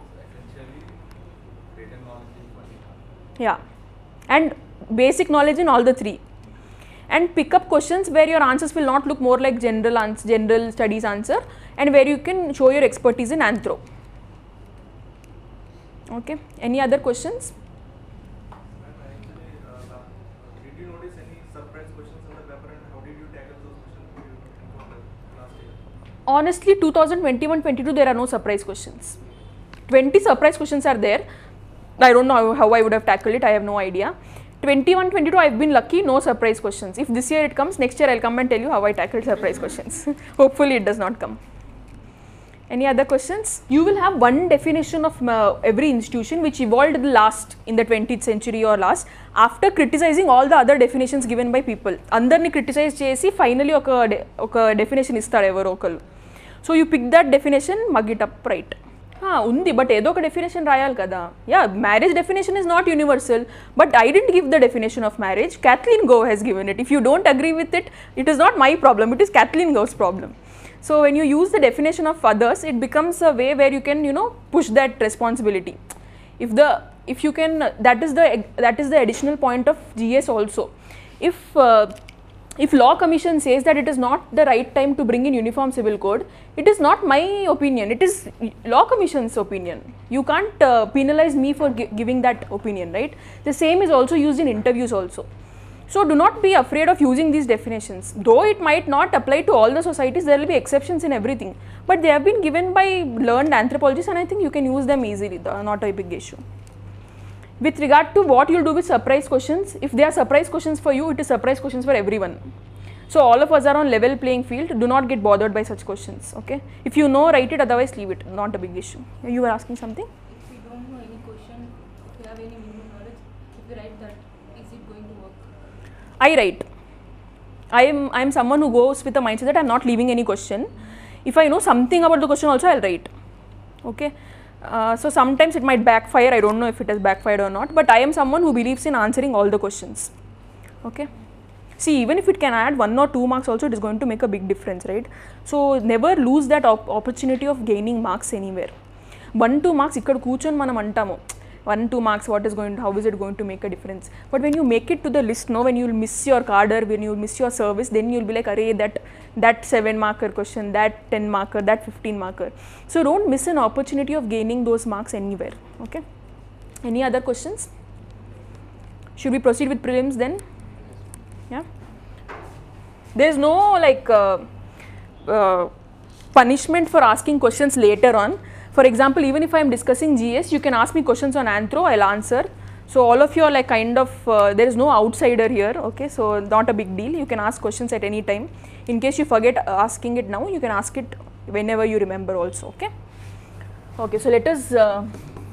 yeah, and basic knowledge in all the three. And pick up questions where your answers will not look more like general ans general studies answer, and where you can show your expertise in anthro. Okay. Any other questions? Did you notice any surprise questions in the paper, and how did you tackle those questions last year? Honestly, two thousand twenty-one twenty-two there are no surprise questions. twenty surprise questions are there. I don't know how I would have tackled it. I have no idea. twenty-one twenty-two I have been lucky, no surprise questions. If this year it comes, next year I will come and tell you how I tackled surprise questions. Hopefully it does not come. Any other questions? You will have one definition of uh, every institution which evolved the last in the twentieth century or last after criticizing all the other definitions given by people. Andarni criticize chesi finally oka de oka definition istadu evaro okalu. So you pick that definition, mug it up, right. Ah, undi, but edo oka definition rayal kada. Yeah, marriage definition is not universal, but I didn't give the definition of marriage. Kathleen Gowe has given it. If you don't agree with it, it is not my problem, it is Kathleen Gowe's problem. So when you use the definition of others, it becomes a way where you can, you know, push that responsibility. If the, if you can, that is the, that is the additional point of G S also. If, uh, if law commission says that it is not the right time to bring in uniform civil code, it is not my opinion, it is law commission's opinion. You can't uh, penalize me for gi giving that opinion, right? The same is also used in interviews also. So do not be afraid of using these definitions. Though it might not apply to all the societies, there will be exceptions in everything. But they have been given by learned anthropologists, and I think you can use them easily, not a big issue. With regard to what you will do with surprise questions, if they are surprise questions for you, it is surprise questions for everyone. So all of us are on level playing field, do not get bothered by such questions, okay. If you know, write it, otherwise leave it, not a big issue. You were asking something? If we don't know any question, if we have any minimum knowledge, if we write that, is it going to work? I write. I am, I am someone who goes with the mindset that I am not leaving any question. If I know something about the question also, I will write, okay. Uh, so sometimes it might backfire, I don't know if it has backfired or not, but I am someone who believes in answering all the questions, okay. See, even if it can add one or two marks also, it is going to make a big difference, right. So never lose that op opportunity of gaining marks anywhere. one two marks ikkada కూర్చొని మనం అంటాము, one two marks, what is going to, how is it going to make a difference. But when you make it to the list, no, when you will miss your cadre, when you will miss your service, then you will be like, array, that that seven marker question, that ten marker, that fifteen marker. So don't miss an opportunity of gaining those marks anywhere, okay. Any other questions? Should we proceed with prelims then? Yeah. There is no like uh, uh, punishment for asking questions later on. For example, even if I am discussing G S, you can ask me questions on anthro, I will answer. So all of you are like kind of, uh, there is no outsider here, okay, so not a big deal. You can ask questions at any time. In case you forget asking it now, you can ask it whenever you remember also, okay. Okay, so let us, uh,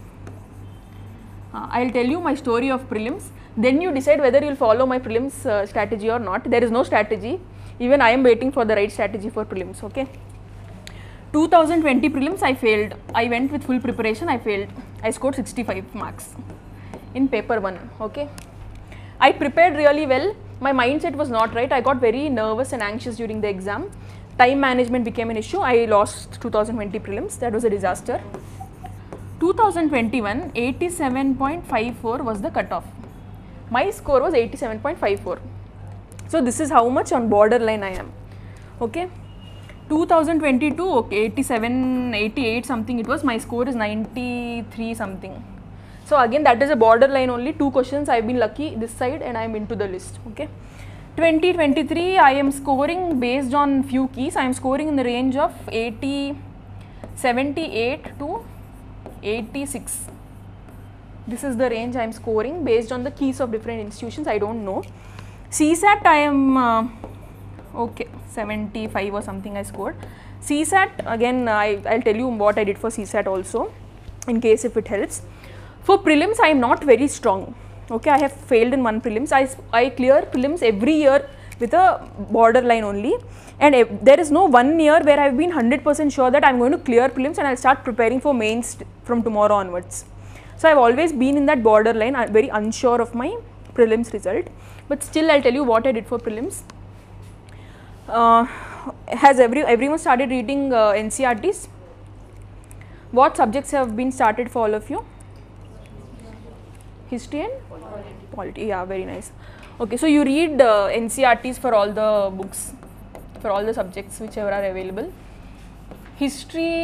uh, I will tell you my story of prelims, then you decide whether you will follow my prelims uh, strategy or not. There is no strategy, even I am waiting for the right strategy for prelims, okay. two thousand twenty prelims I failed, I went with full preparation, I failed, I scored sixty-five marks in paper one, okay. I prepared really well, my mindset was not right, I got very nervous and anxious during the exam. Time management became an issue, I lost two thousand twenty prelims, that was a disaster. two thousand twenty-one, eighty-seven point five four was the cutoff. My score was eighty-seven point five four. So this is how much on borderline I am, okay. two thousand twenty-two, okay, eighty-seven, eighty-eight something it was, my score is ninety-three something. So again that is a borderline only, two questions I have been lucky this side and I am into the list, okay. twenty twenty-three I am scoring based on few keys, I am scoring in the range of eighty, seventy-eight to eighty-six. This is the range I am scoring based on the keys of different institutions, I do not know. C SAT I am uh, okay, seventy-five or something I scored. C SAT again I will tell you what I did for C SAT also in case if it helps. For prelims I am not very strong, okay, I have failed in one prelims, I, I clear prelims every year with a borderline only, and if, there is no one year where I have been one hundred percent sure that I am going to clear prelims and I will start preparing for mains from tomorrow onwards. So I have always been in that borderline, I am very unsure of my prelims result, but still I will tell you what I did for prelims. Uh, has every everyone started reading uh, N C R Ts? What subjects have been started for all of you? History and polity, yeah, very nice. Okay, so you read uh, N C R Ts for all the books, for all the subjects whichever are available. History,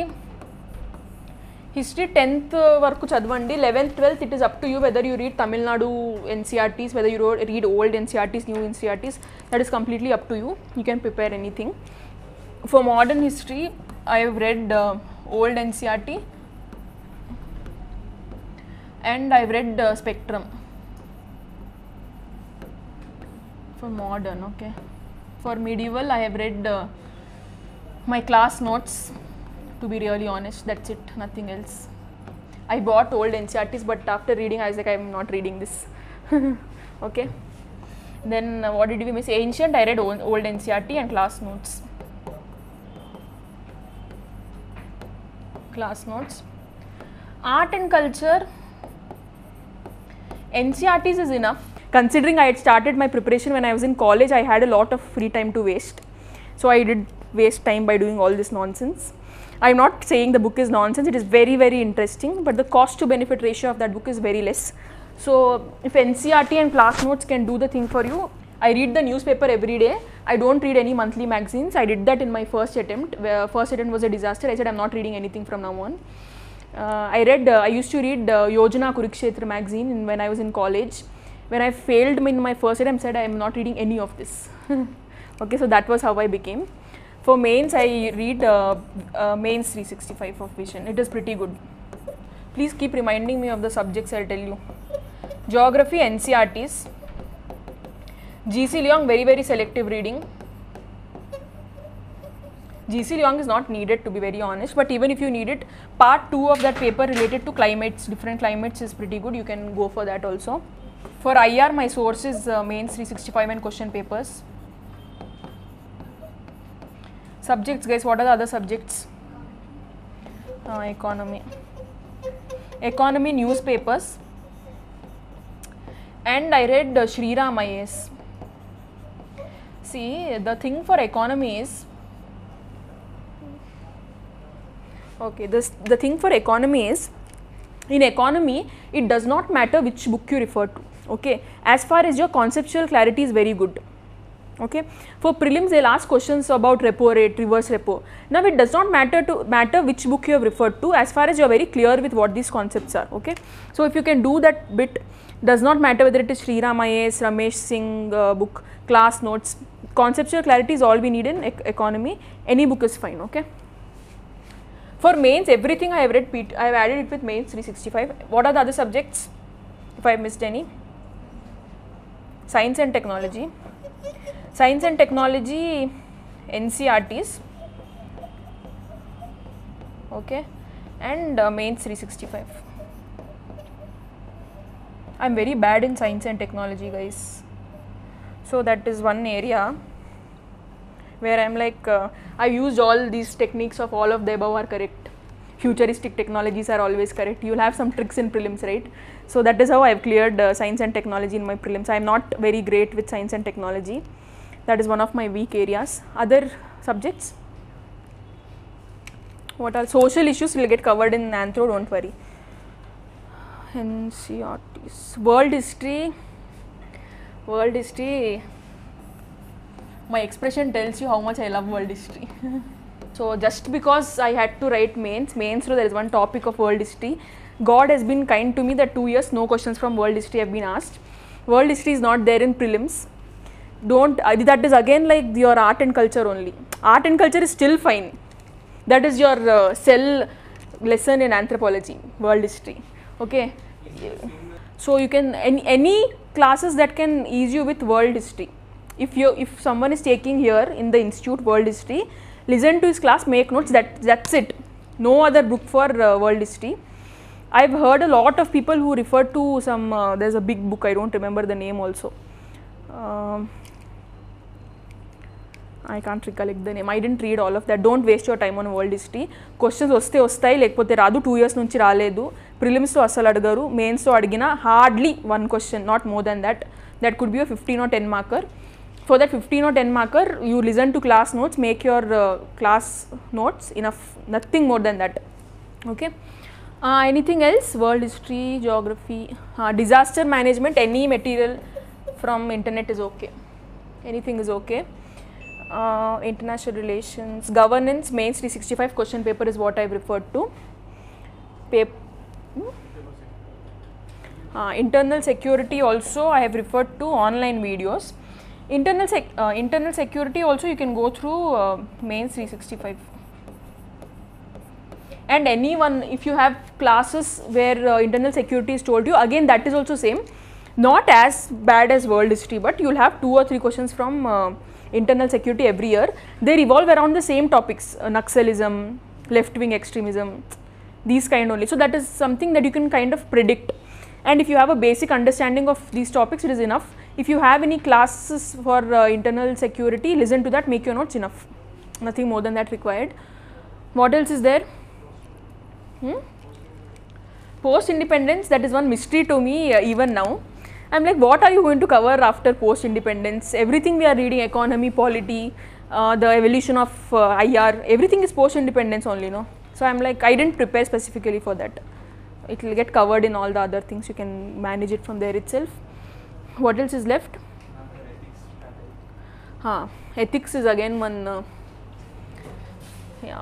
history tenth varaku chadvandi, eleventh, twelfth it is up to you whether you read Tamil Nadu N C R Ts, whether you read old N C R Ts, new N C R Ts, that is completely up to you, you can prepare anything. For modern history, I have read uh, old N C R T and I have read uh, Spectrum for modern, okay. For medieval, I have read uh, my class notes, to be really honest, that's it, nothing else. I bought old N C R Ts, but after reading I was like, I am not reading this, okay. Then uh, what did we miss? Ancient, I read old, old N C R T and class notes. Class notes. Art and culture, N C R Ts is enough. Considering I had started my preparation when I was in college, I had a lot of free time to waste. So I did waste time by doing all this nonsense. I am not saying the book is nonsense, it is very very interesting, but the cost to benefit ratio of that book is very less. So if N C R T and class notes can do the thing for you, I read the newspaper every day. I do not read any monthly magazines. I did that in my first attempt, where first attempt was a disaster. I said I am not reading anything from now on. Uh, I read, uh, I used to read uh, Yojana Kurukshetra magazine in, when I was in college. When I failed in my first attempt, I said I am not reading any of this. Okay, so that was how I became. For mains, I read uh, uh, mains three sixty-five of vision. It is pretty good. Please keep reminding me of the subjects I will tell you. Geography, N C R Ts. G C Leong, very very selective reading. G C Leong is not needed, to be very honest, but even if you need it, part two of that paper related to climates, different climates is pretty good, you can go for that also. For I R, my source is uh, mains three sixty-five and question papers. Subjects, guys, what are the other subjects? Uh, economy. Economy newspapers. And I read uh, Shriram I A S. See, the thing for economy is, okay, this, the thing for economy is, in economy, it does not matter which book you refer to, okay, as far as your conceptual clarity is very good, okay. For prelims, they will ask questions about repo rate, reverse repo. Now, it does not matter to matter which book you have referred to, as far as you are very clear with what these concepts are, okay. So, if you can do that bit, does not matter whether it is Shriram I A S, Ramesh Singh uh, book, class notes, conceptual clarity is all we need in ec economy, any book is fine, okay. For mains, everything I have read, I have added it with mains three sixty-five. What are the other subjects? if I missed any. Science and technology. Science and technology N C R Ts, okay, and uh, mains three sixty-five. I am very bad in science and technology, guys. So that is one area where I am like, uh, I used all these techniques of all of the above are correct. Futuristic technologies are always correct. You will have some tricks in prelims, right? So that is how I have cleared uh, science and technology in my prelims. I am not very great with science and technology. That is one of my weak areas. Other subjects? What are social issues will get covered in Anthro, don't worry. N C R Ts. World history. World history. My expression tells you how much I love world history. So just because I had to write mains, mains so there is one topic of world history. God has been kind to me that two years no questions from world history have been asked. World history is not there in prelims. Don't, uh, that is again like your art and culture only. Art and culture is still fine. That is your uh, cell lesson in anthropology, world history. Okay. So you can, any, any classes that can ease you with world history. If you, if someone is taking here in the institute world history, listen to his class, make notes, that, that's it. No other book for uh, world history. I have heard a lot of people who refer to some, uh, there is a big book, I don't remember the name also. Um, I can't recollect the name. I didn't read all of that. Don't waste your time on world history. Questions vaste vastayi lekapothe raadu. two years nunchi raaledu. Prelims lo asalu adagaru. Mains lo adigina hardly one question, not more than that. That could be a fifteen or ten marker. For that fifteen or ten marker, you listen to class notes, make your uh, class notes, enough, nothing more than that. Okay. Uh, anything else? World history, geography, uh, disaster management, any material from internet is okay. Anything is okay. Uh, international relations, governance, mains three sixty-five question paper is what I have referred to. Pap hmm? uh, internal security also I have referred to online videos. Internal, sec uh, internal security also you can go through uh, mains three sixty-five. And anyone, if you have classes where uh, internal security is told you, again that is also same. Not as bad as world history, but you will have two or three questions from uh, internal security every year. They revolve around the same topics, uh, Naxalism, left-wing extremism, these kind only. So that is something that you can kind of predict. And if you have a basic understanding of these topics, it is enough. If you have any classes for uh, internal security, listen to that, make your notes, enough. Nothing more than that required. What else is there? Hmm? Post-independence, that is one mystery to me uh, even now. I am like, what are you going to cover after post-independence? Everything we are reading, economy, polity, uh, the evolution of uh, I R, everything is post-independence only, no? So I am like, I didn't prepare specifically for that. It will get covered in all the other things, you can manage it from there itself. What else is left? Huh. Ethics is again one, uh, yeah.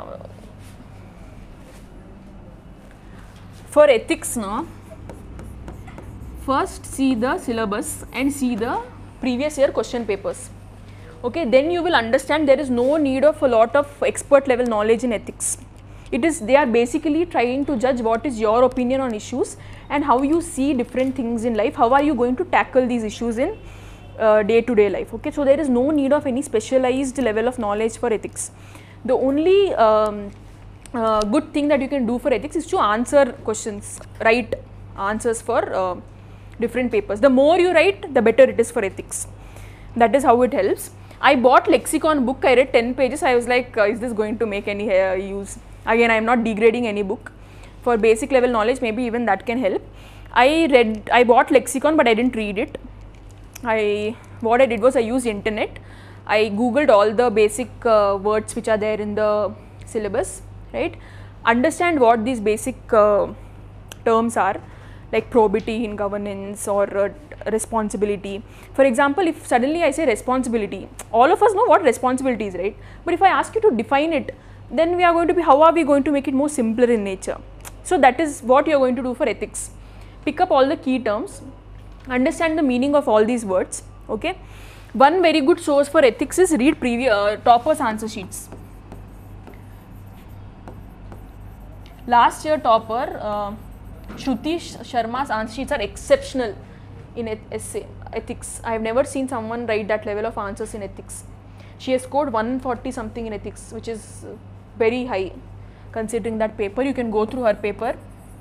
For ethics, no? First see the syllabus and see the previous year question papers. Okay, then you will understand there is no need of a lot of expert level knowledge in ethics. It is, they are basically trying to judge what is your opinion on issues and how you see different things in life, how are you going to tackle these issues in uh, day to day life. Okay, so there is no need of any specialized level of knowledge for ethics. The only um, uh, good thing that you can do for ethics is to answer questions, write answers for uh, different papers. The more you write, the better it is for ethics. That is how it helps. I bought lexicon book, I read ten pages, I was like, uh, is this going to make any uh, use? Again, I am not degrading any book. For basic level knowledge, maybe even that can help. I read, I bought lexicon, but I didn't read it. I, what I did was I used internet. I googled all the basic uh, words which are there in the syllabus, right? Understand what these basic uh, terms are, like probity in governance or uh, responsibility. For example, if suddenly I say responsibility, all of us know what responsibility is, right? But if I ask you to define it, then we are going to be, how are we going to make it more simpler in nature? So that is what you are going to do for ethics. Pick up all the key terms, understand the meaning of all these words, okay? One very good source for ethics is read previous uh, toppers answer sheets. Last year topper, uh, Shruti Sharma's answer sheets are exceptional in essay ethics. I have never seen someone write that level of answers in ethics. She has scored one forty something in ethics, which is very high considering that paper. You can go through her paper.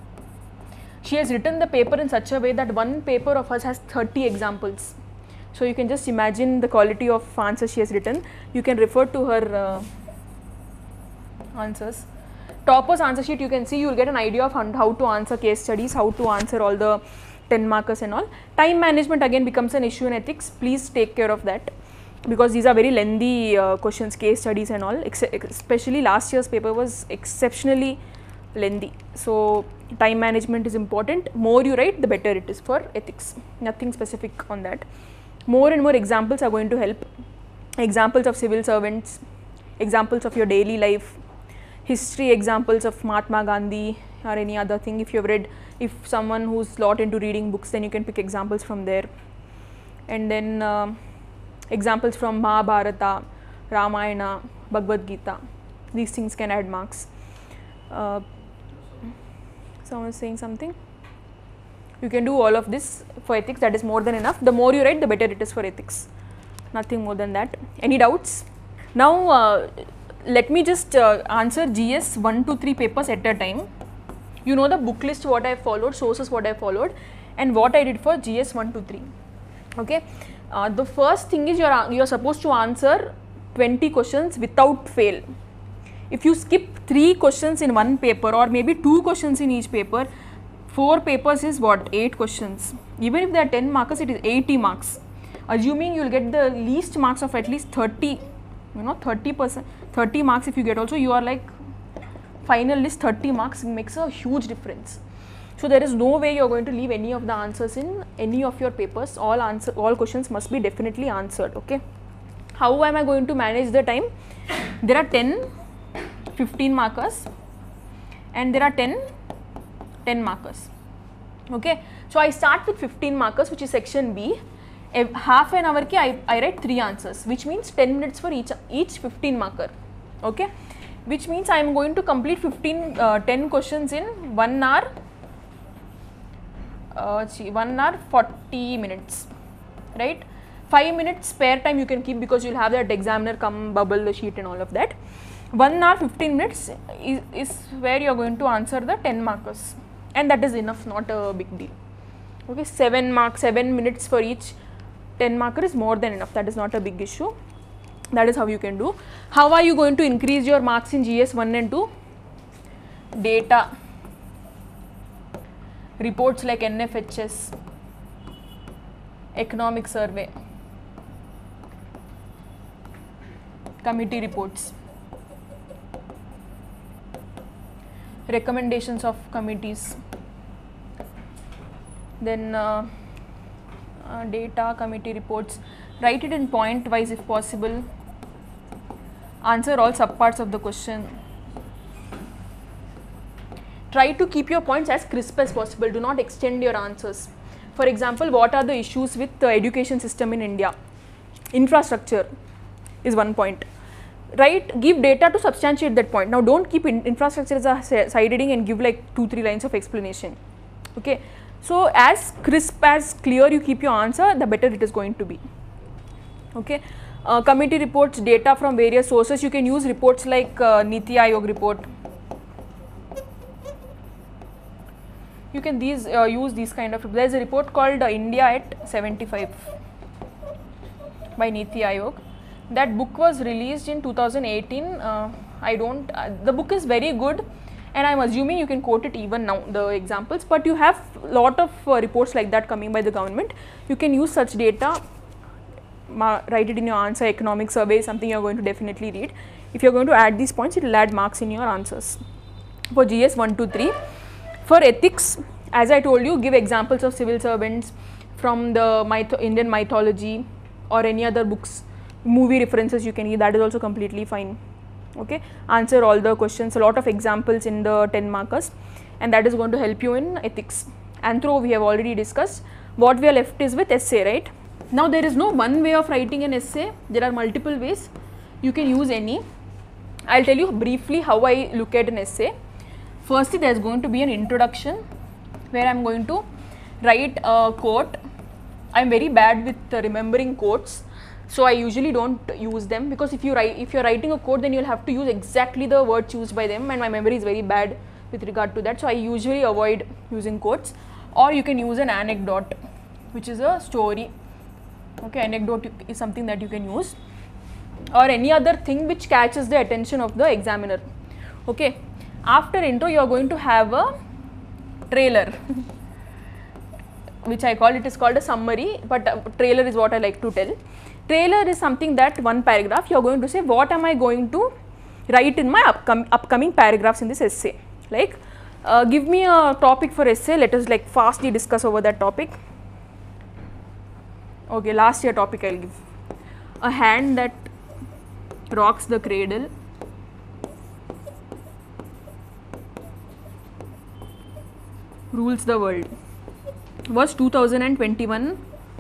She has written the paper in such a way that one paper of hers has thirty examples. So you can just imagine the quality of answers she has written. You can refer to her uh, answers. Topper's answer sheet, you can see, you will get an idea of how to answer case studies, how to answer all the ten markers and all. Time management again becomes an issue in ethics. Please take care of that, because these are very lengthy uh, questions, case studies and all. Especially last year's paper was exceptionally lengthy. So time management is important. More you write, the better it is for ethics. Nothing specific on that. More and more examples are going to help. Examples of civil servants, examples of your daily life, history examples of Mahatma Gandhi or any other thing. If you have read, if someone who's lot into reading books, then you can pick examples from there. And then uh, examples from Mahabharata, Ramayana, Bhagavad Gita. These things can add marks. Uh, someone is saying something. You can do all of this for ethics. That is more than enough. The more you write, the better it is for ethics. Nothing more than that. Any doubts? Now uh, let me just uh, answer G S one to three papers at a time. You know the book list what I have followed, sources what I have followed, and what I did for G S one to three. Okay. Uh, the first thing is you are you are supposed to answer twenty questions without fail. If you skip three questions in one paper, or maybe two questions in each paper, four papers is what? eight questions. Even if there are ten markers, it is eighty marks. Assuming you will get the least marks of at least thirty, you know, thirty percent, thirty marks if you get also, you are like final list thirty marks, makes a huge difference. So there is no way you are going to leave any of the answers in any of your papers. All answer, all questions must be definitely answered. Okay. How am I going to manage the time? There are ten, fifteen markers, and there are ten, ten markers. Okay. So I start with fifteen markers, which is section B. A half an hour ki I, I write three answers, which means ten minutes for each each fifteen marker. Okay. Which means I am going to complete fifteen, uh, ten questions in one hour. Uh, one hour forty minutes, right? five minutes spare time you can keep, because you will have that examiner come bubble the sheet and all of that. one hour fifteen minutes is, is where you are going to answer the ten markers, and that is enough, not a big deal. Okay, seven marks, seven minutes for each ten marker is more than enough. That is not a big issue. That is how you can do. How are you going to increase your marks in G S one and two? Data, reports like N F H S, economic survey, committee reports, recommendations of committees, then uh, uh, data, committee reports. Write it in point wise if possible. Answer all subparts of the question. Try to keep your points as crisp as possible. Do not extend your answers. For example, what are the issues with the education system in India? Infrastructure is one point. Right? Give data to substantiate that point. Now, don't keep in infrastructure as a side heading and give like two, three lines of explanation. Okay. So, as crisp, as clear you keep your answer, the better it is going to be. Okay. Uh, committee reports, data from various sources. You can use reports like uh, Niti Aayog report. You can these uh, use these kind of. There is a report called uh, India at seventy-five by Niti Aayog. That book was released in two thousand eighteen. Uh, I don't. Uh, the book is very good, and I am assuming you can quote it even now, the examples. But you have lot of uh, reports like that coming by the government. You can use such data. Ma write it in your answer. Economic survey is something you are going to definitely read. If you are going to add these points, it will add marks in your answers. For G S one, two, three. For ethics, as I told you, give examples of civil servants from the myth Indian mythology or any other books, movie references you can give, that is also completely fine. Okay, answer all the questions, a lot of examples in the ten markers, and that is going to help you in ethics. Anthro we have already discussed. What we are left is with essay, right? Now there is no one way of writing an essay, there are multiple ways. You can use any. I will tell you briefly how I look at an essay. Firstly, there is going to be an introduction, where I am going to write a quote. I am very bad with uh, remembering quotes, so I usually don't use them, because if you write, if you are writing a quote, then you will have to use exactly the words used by them, and my memory is very bad with regard to that. So I usually avoid using quotes. Or you can use an anecdote, which is a story. Okay, anecdote is something that you can use, or any other thing which catches the attention of the examiner. Okay, after intro you are going to have a trailer which I call, it is called a summary, but uh, trailer is what I like to tell. Trailer is something that one paragraph you are going to say what am I going to write in my upcom upcoming paragraphs in this essay. Like uh, give me a topic for essay, let us like fastly discuss over that topic. Okay, last year topic I will give. A hand that rocks the cradle rules the world was two thousand twenty-one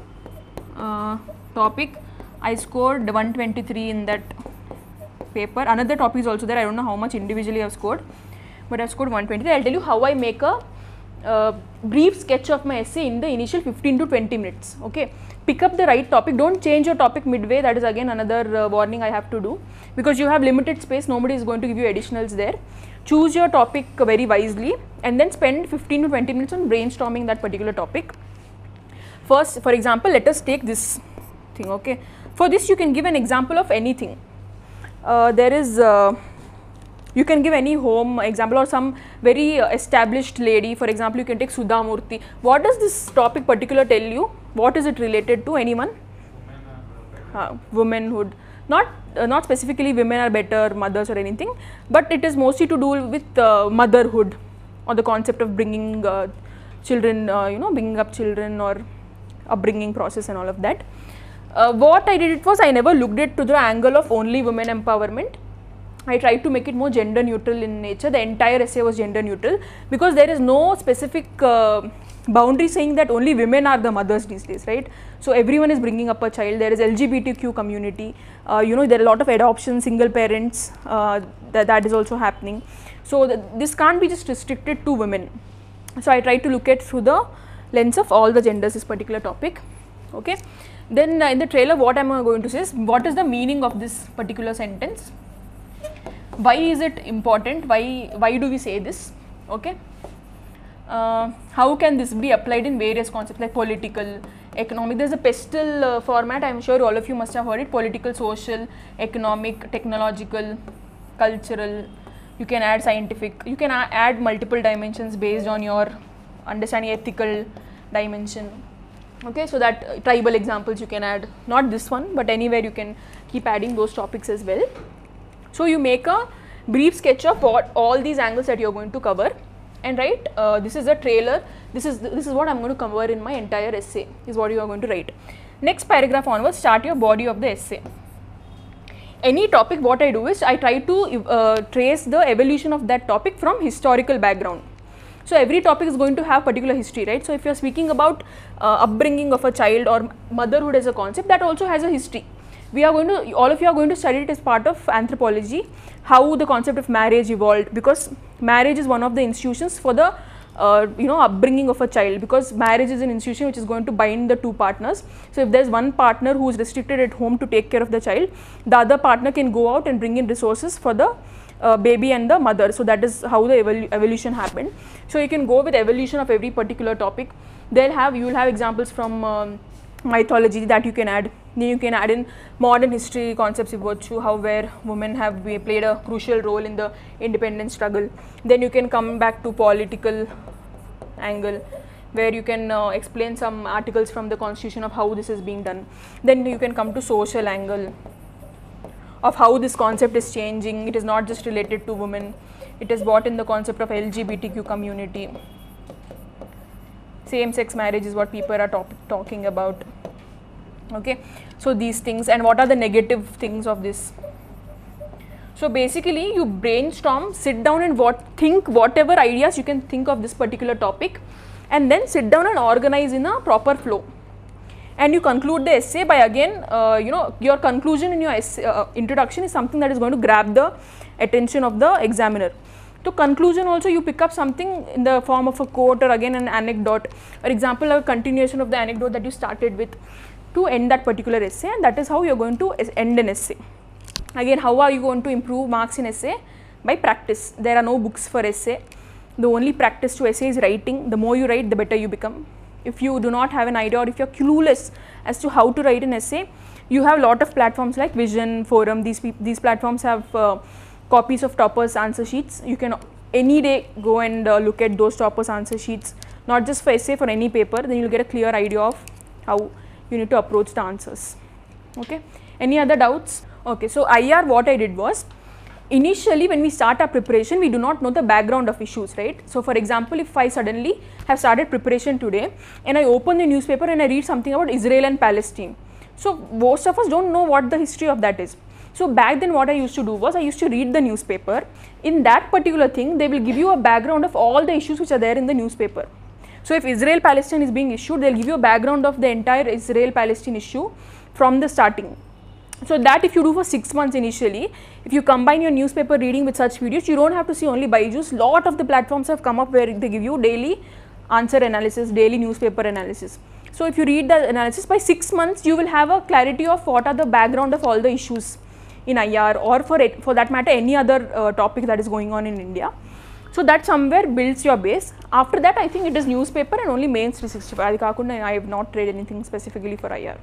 uh, topic. I scored one twenty-three in that paper. Another topic is also there, I don't know how much individually I have scored, but I have scored one twenty-three. I will tell you how I make a uh, brief sketch of my essay in the initial fifteen to twenty minutes. Okay, pick up the right topic, don't change your topic midway, that is again another uh, warning I have to do, because you have limited space, nobody is going to give you additionals there. Choose your topic very wisely and then spend fifteen to twenty minutes on brainstorming that particular topic. First, for example, let us take this thing. Okay, for this you can give an example of anything. Uh, there is uh, you can give any home example or some very uh, established lady. For example, you can take Sudha Murthy. What does this topic particular tell you? What is it related to? Anyone? Uh, womanhood. Not uh, not specifically women are better mothers or anything, but it is mostly to do with uh, motherhood, or the concept of bringing uh, children, uh, you know, bringing up children, or upbringing process and all of that. Uh, what I did it was, I never looked at to the angle of only women empowerment. I tried to make it more gender neutral in nature. The entire essay was gender neutral, because there is no specific uh, boundary saying that only women are the mothers these days, right? So everyone is bringing up a child. There is L G B T Q community, uh, you know, there are a lot of adoption, single parents, uh, that, that is also happening. So th this can't be just restricted to women. So I tried to look at through the lens of all the genders this particular topic. Okay, then uh, in the trailer what am I going to say is, what is the meaning of this particular sentence? Why is it important? Why why do we say this? Okay, uh, how can this be applied in various concepts like political, economic? There is a pestle uh, format, I am sure all of you must have heard it: political, social, economic, technological, cultural. You can add scientific, you can add multiple dimensions based on your understanding, ethical dimension. Okay, so that uh, tribal examples you can add, not this one, but anywhere you can keep adding those topics as well. So you make a brief sketch of what all these angles that you are going to cover, and write, uh, this is a trailer, this is, this is what I am going to cover in my entire essay, is what you are going to write. Next paragraph onwards, start your body of the essay. Any topic, what I do is, I try to uh, trace the evolution of that topic from historical background. So every topic is going to have particular history, right? So if you are speaking about uh, upbringing of a child or motherhood as a concept, that also has a history. We are going to, all of you are going to study it as part of anthropology, how the concept of marriage evolved, because marriage is one of the institutions for the uh, you know, upbringing of a child, because marriage is an institution which is going to bind the two partners. So if there is one partner who is restricted at home to take care of the child, the other partner can go out and bring in resources for the uh, baby and the mother. So that is how the evol evolution happened. So you can go with evolution of every particular topic. They'll have, you will have examples from um, mythology that you can add. Then you can add in modern history concepts about how where women have played a crucial role in the independence struggle. Then you can come back to political angle, where you can uh, explain some articles from the constitution of how this is being done. Then you can come to social angle of how this concept is changing. It is not just related to women, it is brought in the concept of L G B T Q community. Same sex marriage is what people are talk talking about. Okay, so these things, and what are the negative things of this? So basically you brainstorm, sit down and what think whatever ideas you can think of this particular topic, and then sit down and organize in a proper flow. And you conclude the essay by again, uh, you know, your conclusion in your essay, uh, introduction is something that is going to grab the attention of the examiner. So conclusion also you pick up something in the form of a quote or again an anecdote or example or continuation of the anecdote that you started with to end that particular essay, and that is how you are going to end an essay. Again, how are you going to improve marks in essay? By practice. There are no books for essay. The only practice to essay is writing. The more you write, the better you become. If you do not have an idea or if you are clueless as to how to write an essay, you have a lot of platforms like Vision, Forum. These these platforms have uh, copies of toppers answer sheets. You can any day go and uh, look at those toppers answer sheets, not just for essay, for any paper. Then you will get a clear idea of how you need to approach the answers. Okay. Any other doubts? Okay. So I R, what I did was, initially when we start our preparation, we do not know the background of issues, right? So for example, if I suddenly have started preparation today and I open the newspaper and I read something about Israel and Palestine, so most of us don't know what the history of that is. So back then what I used to do was, I used to read the newspaper. In that particular thing, they will give you a background of all the issues which are there in the newspaper. So if Israel Palestine is being issued, they will give you a background of the entire Israel Palestine issue from the starting. So that if you do for six months initially, if you combine your newspaper reading with such videos, you don't have to see only Byju's. Lot of the platforms have come up where they give you daily answer analysis, daily newspaper analysis. So if you read the analysis, by six months you will have a clarity of what are the background of all the issues in I R, or for it, for that matter any other uh, topic that is going on in India. So that somewhere builds your base. After that, I think it is newspaper and only Mains three sixty-five. I have not read anything specifically for I R.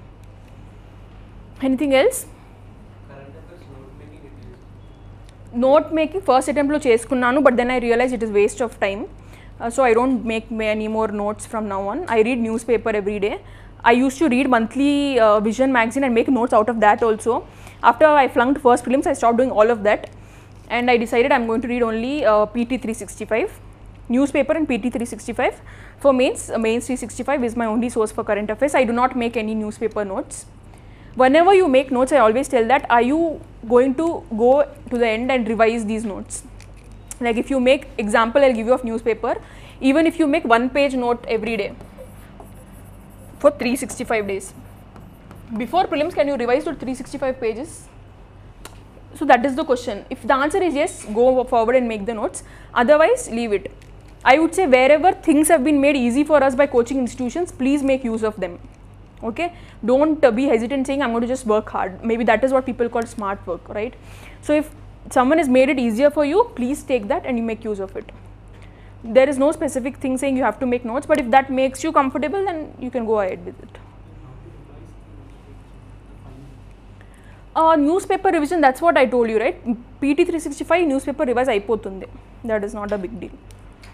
Anything else? Current affairs note making it is. Note making first attempt lo cheskunnanu, but then I realized it is waste of time. Uh, so I don't make any more notes from now on. I read newspaper every day. I used to read monthly uh, Vision magazine and make notes out of that also. After I flunked first prelims, I stopped doing all of that, and I decided I am going to read only uh, P T three sixty-five, newspaper and P T three sixty-five. For mains, uh, Mains three sixty-five is my only source for current affairs. I do not make any newspaper notes. Whenever you make notes, I always tell that, are you going to go to the end and revise these notes? Like if you make, example I will give you of newspaper, even if you make one page note every day for three hundred sixty-five days, before prelims can you revise to three hundred sixty-five pages? So that is the question. If the answer is yes, go forward and make the notes, otherwise leave it. I would say wherever things have been made easy for us by coaching institutions, please make use of them. Okay, don't uh, be hesitant saying I'm going to just work hard. Maybe that is what people call smart work, right? So if someone has made it easier for you, please take that and you make use of it. There is no specific thing saying you have to make notes, but if that makes you comfortable, then you can go ahead with it. Uh, newspaper revision, that's what I told you, right? P T three sixty-five newspaper revise aipotundi. That is not a big deal.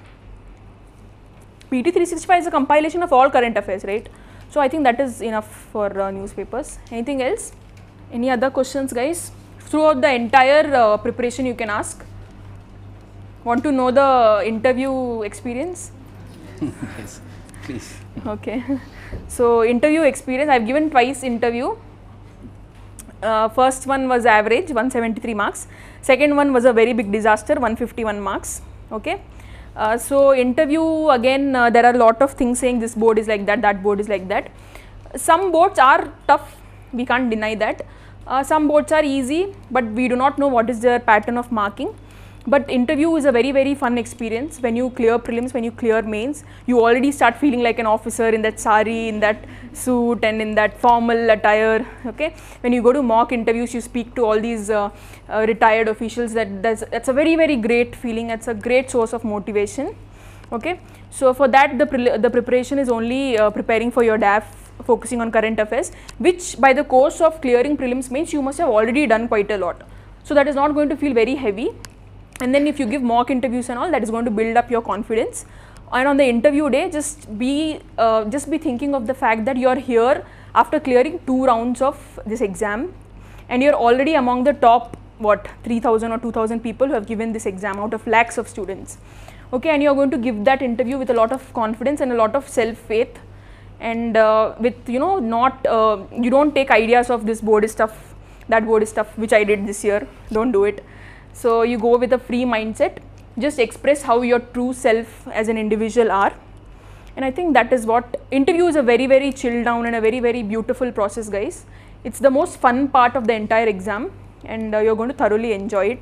P T three sixty-five is a compilation of all current affairs, right? So I think that is enough for uh, newspapers. Anything else? Any other questions, guys? Throughout the entire uh, preparation you can ask. Want to know the interview experience? Yes, please. Okay. So interview experience, I have given twice interview. Uh, first one was average, one hundred seventy-three marks. Second one was a very big disaster, one hundred fifty-one marks. Okay. Uh, so interview, again uh, there are a lot of things saying this board is like that, that board is like that. Some boards are tough, we can't deny that. Uh, some boards are easy, but we do not know what is their pattern of marking. But interview is a very very fun experience. When you clear prelims, when you clear mains, you already start feeling like an officer in that sari, in that suit and in that formal attire. Okay. When you go to mock interviews, you speak to all these uh, uh, retired officials. That that's, that's a very very great feeling. It's a great source of motivation. Okay. So for that, the pre the preparation is only uh, preparing for your D A F, focusing on current affairs, which by the course of clearing prelims mains you must have already done quite a lot. So that is not going to feel very heavy. And then if you give mock interviews and all, that is going to build up your confidence. And on the interview day, just be uh, just be thinking of the fact that you are here after clearing two rounds of this exam, and you are already among the top what three thousand or two thousand people who have given this exam out of lakhs of students. Okay, and you are going to give that interview with a lot of confidence and a lot of self-faith, and uh, with you know not uh, you don't take ideas of this board is tough, that board is tough, which I did this year. Don't do it. So you go with a free mindset, just express how your true self as an individual are, and I think that is what interview is. A very very chill down and a very very beautiful process, guys. It's the most fun part of the entire exam, and uh, you're going to thoroughly enjoy it.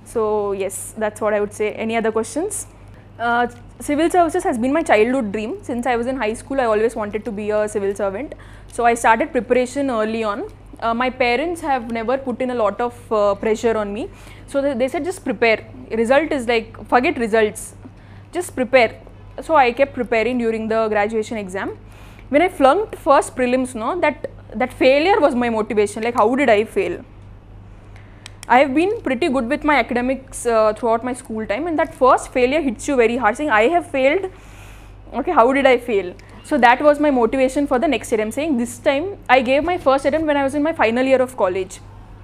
So yes, that's what I would say. Any other questions? Uh, civil services has been my childhood dream. Since I was in high school, I always wanted to be a civil servant. So I started preparation early on. Uh, my parents have never put in a lot of uh, pressure on me. So they, they said just prepare. Result is like, forget results. Just prepare. So I kept preparing during the graduation exam. When I flunked first prelims, no, that, that failure was my motivation. Like, how did I fail? I have been pretty good with my academics uh, throughout my school time, and that first failure hits you very hard, saying I have failed, okay, how did I fail? So that was my motivation for the next year. I'm saying this time I gave my first attempt when I was in my final year of college.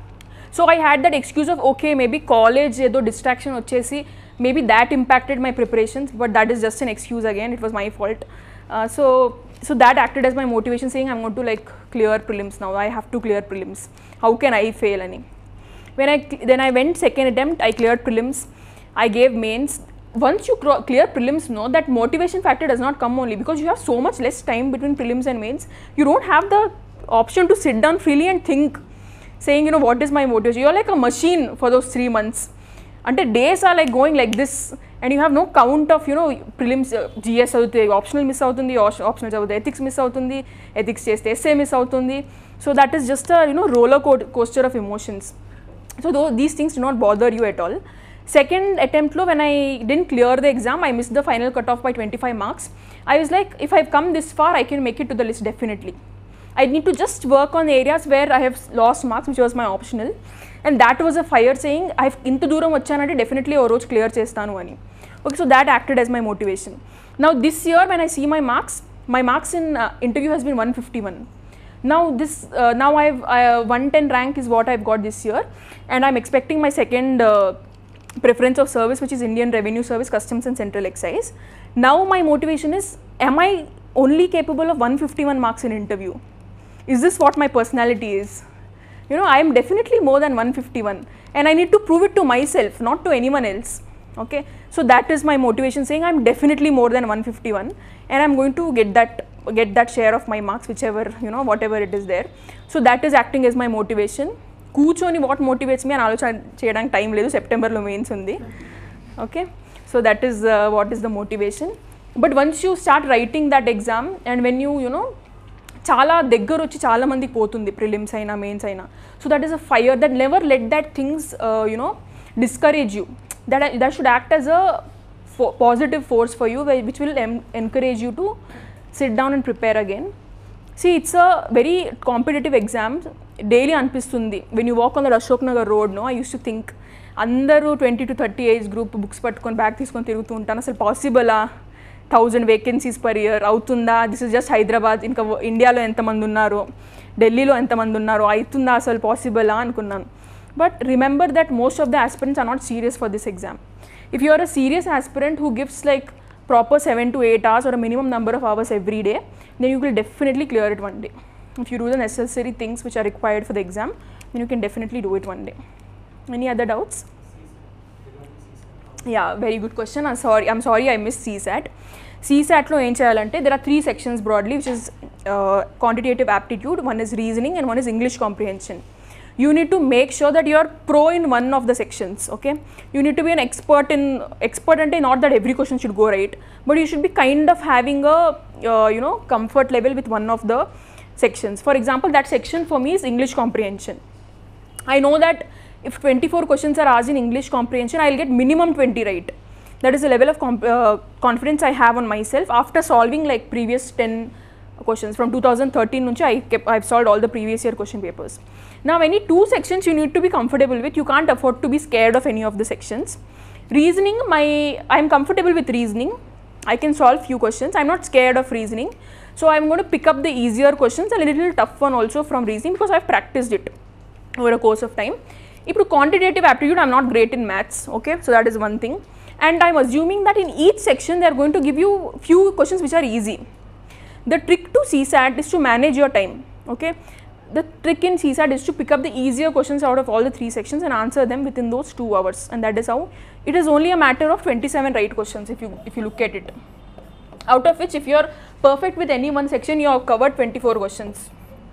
So I had that excuse of, okay, maybe college, edo distraction vachesi, maybe that impacted my preparations, but that is just an excuse again, it was my fault. Uh, so, so that acted as my motivation, saying I'm going to like clear prelims now, I have to clear prelims. How can I fail any? When I, then I went second attempt, I cleared prelims, I gave mains. Once you clear prelims, no, that motivation factor does not come only because you have so much less time between prelims and mains. You don't have the option to sit down freely and think, saying, you know, what is my motivation? You're like a machine for those three months. Until days are like going like this, and you have no count of, you know, prelims, uh, G S avutundi, optional miss avutundi, optional avutundi, ethics miss avutundi, ethics cheste, essay miss avutundi. So that is just a, you know, roller co coaster of emotions. So though these things do not bother you at all. Second attempt, when I didn't clear the exam, I missed the final cutoff by twenty-five marks. I was like, if I've come this far, I can make it to the list definitely. I need to just work on areas where I have lost marks, which was my optional. And that was a fire saying, I've inta dooram vachanante definitely o roju clear chestanu ani. Okay, so that acted as my motivation. Now this year when I see my marks, my marks in uh, interview has been one fifty-one. Now this, uh, now I've uh, one ten rank is what I've got this year, and I'm expecting my second uh, preference of service, which is Indian Revenue Service, Customs and Central Excise. Now my motivation is, am I only capable of one fifty-one marks in interview? Is this what my personality is? You know, I am definitely more than one fifty-one, and I need to prove it to myself, not to anyone else. Okay, so that is my motivation, saying I'm definitely more than one fifty-one, and I'm going to get that get that share of my marks, whichever, you know, whatever it is there. So that is acting as my motivation. Kuchoni, what motivates me, and alochana cheyadaniki time ledu, September lo mains undi. Okay, so that is uh, what is the motivation. But once you start writing that exam, and when you, you know, chala deggaru vachi chala mandi potundi, prelims aina, mains aina. So that is a fire that never let that things, uh, you know, discourage you. That, that should act as a fo positive force for you, which will em encourage you to sit down and prepare again. See, it's a very competitive exam. Daily anpistundi. When you walk on the Ashok Nagar road, no, I used to think, andaru twenty to thirty age group books pattukoni bag teeskoni tirugutu untanu, asalu possible ah? Thousand vacancies per year avutunda? This is just Hyderabad. Inka India lo enta mandi unnaru, Delhi lo enta mandi unnaru, aitunda asalu possible ah anukunnanu. But remember that most of the aspirants are not serious for this exam. If you are a serious aspirant who gives like proper seven to eight hours or a minimum number of hours every day, then you will definitely clear it one day. If you do the necessary things which are required for the exam, then you can definitely do it one day. Any other doubts? Yeah, very good question. I'm sorry, I'm sorry I missed C SAT. C SAT lo em cheyalante, there are three sections broadly, which is uh, quantitative aptitude, one is reasoning, and one is English comprehension. You need to make sure that you are pro in one of the sections, okay? You need to be an expert in, expert and not that every question should go right, but you should be kind of having a, uh, you know, comfort level with one of the sections. For example, that section for me is English comprehension. I know that if twenty-four questions are asked in English comprehension, I will get minimum twenty right. That is the level of comp uh, confidence I have on myself after solving like previous ten questions. From two thousand thirteen nunchi I kept, I've solved all the previous year question papers. Now any two sections you need to be comfortable with, you can't afford to be scared of any of the sections. Reasoning, my I am comfortable with reasoning. I can solve few questions. I am not scared of reasoning. So I am going to pick up the easier questions and a little tough one also from reasoning because I have practiced it over a course of time. If to quantitative aptitude, I am not great in maths, okay, so that is one thing. And I am assuming that in each section they are going to give you few questions which are easy. The trick to C SAT is to manage your time, okay. The trick in C SAT is to pick up the easier questions out of all the three sections and answer them within those two hours, and that is how it is only a matter of twenty-seven right questions if you if you look at it. Out of which, if you are perfect with any one section, you have covered twenty-four questions.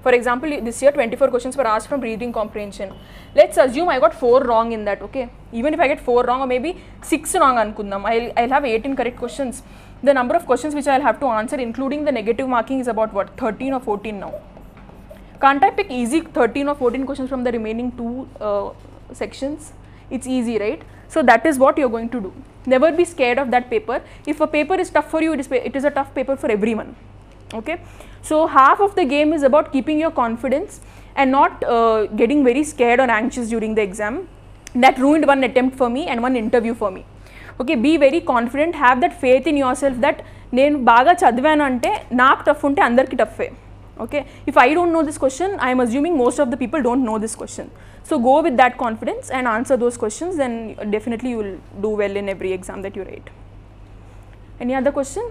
For example, this year twenty-four questions were asked from reading comprehension. Let's assume I got four wrong in that, okay? Even if I get four wrong or maybe six wrong ankundam, I'll, I'll have eighteen correct questions. The number of questions which I'll have to answer including the negative marking is about what, thirteen or fourteen now. Can't I pick easy thirteen or fourteen questions from the remaining two uh, sections? It's easy, right? So that is what you're going to do. Never be scared of that paper. If a paper is tough for you, it is, it is a tough paper for everyone. Okay, so half of the game is about keeping your confidence and not uh, getting very scared or anxious during the exam. That ruined one attempt for me and one interview for me. Okay, be very confident, have that faith in yourself that నేను బాగా చదివాను అంటే నాకు tough ఉంటే అందరికీ టఫే. Okay, if I don't know this question, I am assuming most of the people don't know this question. So go with that confidence and answer those questions, then definitely you will do well in every exam that you write. Any other question?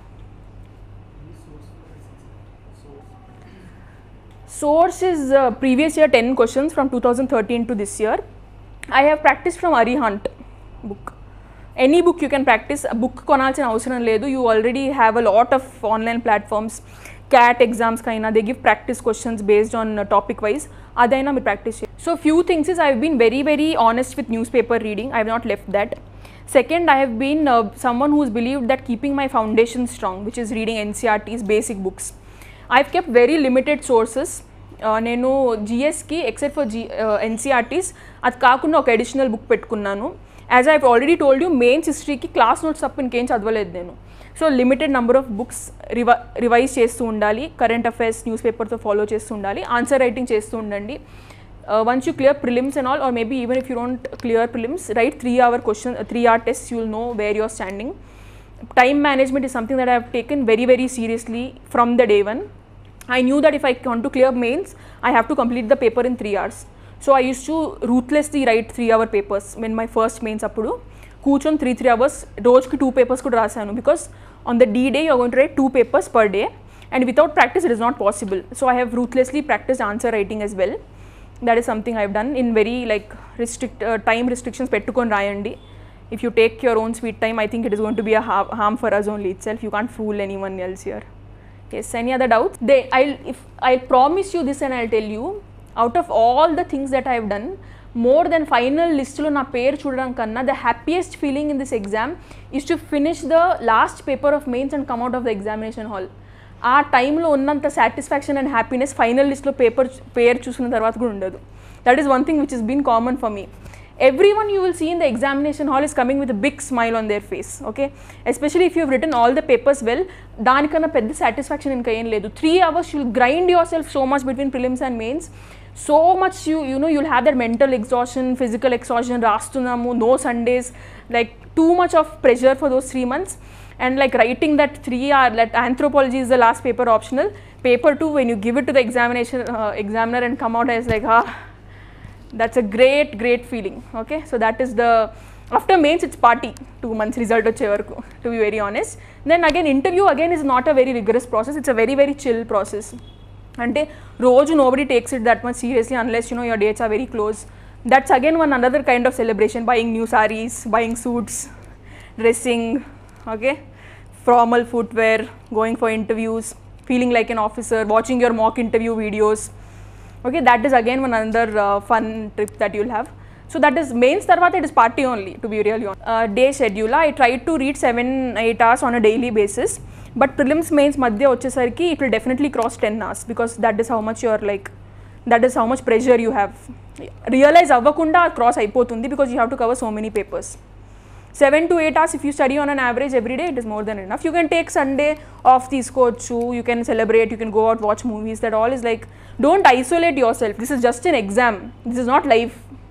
Source is uh, previous year ten questions from two thousand thirteen to this year. I have practiced from Arihant book. Any book you can practice. A book konalchina avasaram ledu. You already have a lot of online platforms. C A T exams kaina they give practice questions based on uh, topic wise. Adaina me practice. So few things is I have been very very honest with newspaper reading. I have not left that. Second, I have been uh, someone who has believed that keeping my foundation strong, which is reading N C R T's basic books. I've kept very limited sources. నేను జిఎస్కి except for the NCERTs అది కాకుండా ఒక additional book పెట్టుకున్నాను. As I already told you mains హిస్టరీకి class notes తప్ప ఇంకేం చదవలేదు నేను. So limited number of books rev revise చేస్తూ ఉండాలి, కరెంట్ అఫైర్స్ న్యూస్ పేపర్తో ఫాలో చేస్తూ ఉండాలి, ఆన్సర్ రైటింగ్ చేస్తూ ఉండండి. Once you clear prelims and all or maybe even if you don't clear prelims write three hour question three hour test you will know where you're standing. Time management is something that I have taken very very seriously from the day one. I knew that if I want to clear mains, I have to complete the paper in three hours. So I used to ruthlessly write three hour papers when my first mains appudu. Kuchon three three hours, రోజుకి two papers kuda rasanu because on the D day you are going to write two papers per day and without practice it is not possible. So I have ruthlessly practiced answer writing as well. That is something I have done in very like restrict uh, time restrictions pettukoni rayandi. If you take your own sweet time, I think it is going to be a ha- harm for us only itself. You can't fool anyone else here. Yes, any other doubts? They, I'll, if I promise you this and I'll tell you, out of all the things that I have done, more than final list lo na pair chudadam kanna, the happiest feeling in this exam is to finish the last paper of mains and come out of the examination hall. ఆ టైంలో ఉన్నంత satisfaction and happiness final లిస్ట్లో paper పేరు చూసుకున్న తర్వాత కూడా ఉండదు. That is one thing which is been common for me. Everyone you will see in the examination hall is coming with a big smile on their face, okay? Especially if you have written all the papers well, danikana pedda satisfaction inka em ledu. three hours you'll grind yourself so much between prelims and mains. So much you you know you'll have that mental exhaustion, physical exhaustion, rastunamu, no Sundays, like too much of pressure for those three months. And like writing that three hour, that anthropology is the last paper optional. Paper two, when you give it to the examination uh, examiner and come out as like, ah, that's a great great feeling. Okay, so that is the after mains it's party two months result వచ్చే వరకు, to be very honest. Then again interview again is not a very rigorous process. It's a very very chill process. అంటే రోజు nobody takes it that much seriously unless you know your dates are very close. That's again one another kind of celebration, buying new sarees, buying suits, dressing, okay, formal footwear, going for interviews, feeling like an officer, watching your mock interview videos. Okay, that is again one another uh, fun trip that you'll have. So that is mains tarvata, it is party only, to be really honest. Uh, day schedule, I try to read seven eight hours on a daily basis, but prelims mains madhya vachesariki it will definitely cross ten hours because that is how much you are like, that is how much pressure you have. Realize avvakunda cross aipotundi because you have to cover so many papers. seven to eight hours if you study on an average every day, it is more than enough. You can take Sunday off teeskochu, you can celebrate, you can go out watch movies. That all is like, don't isolate yourself. This is just an exam, this is not life.